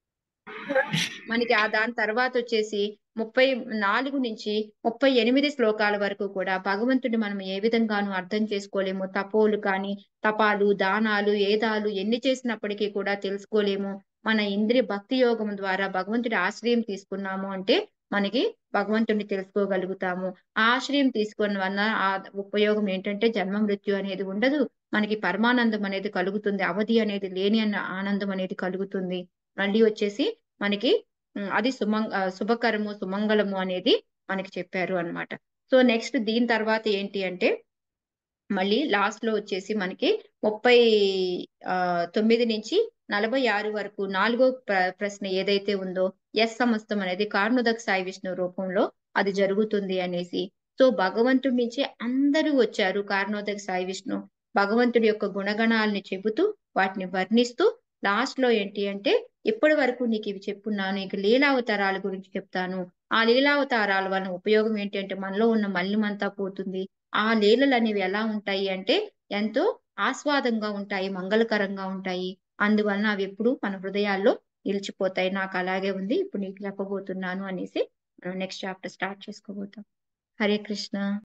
Speaker 1: మనకి ఆ దాని తర్వాత వచ్చేసి ముప్పై నాలుగు నుంచి ముప్పై ఎనిమిది శ్లోకాల వరకు కూడా భగవంతుడిని మనం ఏ విధంగానూ అర్థం చేసుకోలేము. తపోలు కానీ తపాలు దానాలు ఏదాలు ఎన్ని చేసినప్పటికీ కూడా తెలుసుకోలేము. మన ఇంద్రియ భక్తి యోగం ద్వారా భగవంతుడి ఆశ్రయం తీసుకున్నాము అంటే మనకి భగవంతుడిని తెలుసుకోగలుగుతాము. ఆ ఆశ్రయం తీసుకున్న వల్ల ఆ ఉపయోగం ఏంటంటే జన్మ మృత్యు అనేది ఉండదు. మనకి పరమానందం అనేది కలుగుతుంది, అవధి అనేది లేని అన్న ఆనందం అనేది కలుగుతుంది. మళ్ళీ వచ్చేసి మనకి ఉమ్, అది సుమంగ ఆ, శుభకరము సుమంగళము అనేది మనకి చెప్పారు అన్నమాట. సో నెక్స్ట్ దీని తర్వాత ఏంటి అంటే మళ్ళీ లాస్ట్ లో వచ్చేసి మనకి ముప్పై ఆ తొమ్మిది నుంచి నలభై ఆరు వరకు నాలుగో ప్ర- ప్రశ్న ఏదైతే ఉందో ఎస్ సమస్తం అనేది కారణోదక సాయి విష్ణు రూపంలో అది జరుగుతుంది అనేసి. సో భగవంతుడి నుంచి అందరూ వచ్చారు కారణోదక సాయి విష్ణు భగవంతుడి యొక్క గుణగణాలని చెబుతూ వాటిని వర్ణిస్తూ లాస్ట్ లో ఏంటి అంటే ఇప్పటి వరకు నీకు ఇవి చెప్పున్నాను, ఇక లీలావతారాల గురించి చెప్తాను. ఆ లీలావతారాల వలన ఉపయోగం ఏంటి అంటే మనలో ఉన్న మలినమంతా పోతుంది. ఆ లీలలు అనేవి ఎలా ఉంటాయి అంటే ఎంతో ఆస్వాదంగా ఉంటాయి, మంగళకరంగా ఉంటాయి. అందువలన అవి ఎప్పుడు మన హృదయాల్లో నిలిచిపోతాయి. నాకు అలాగే ఉంది, ఇప్పుడు నీకు చెప్పబోతున్నాను అనేసి మనం నెక్స్ట్ చాప్టర్ స్టార్ట్ చేసుకోబోతాం. హరే కృష్ణ.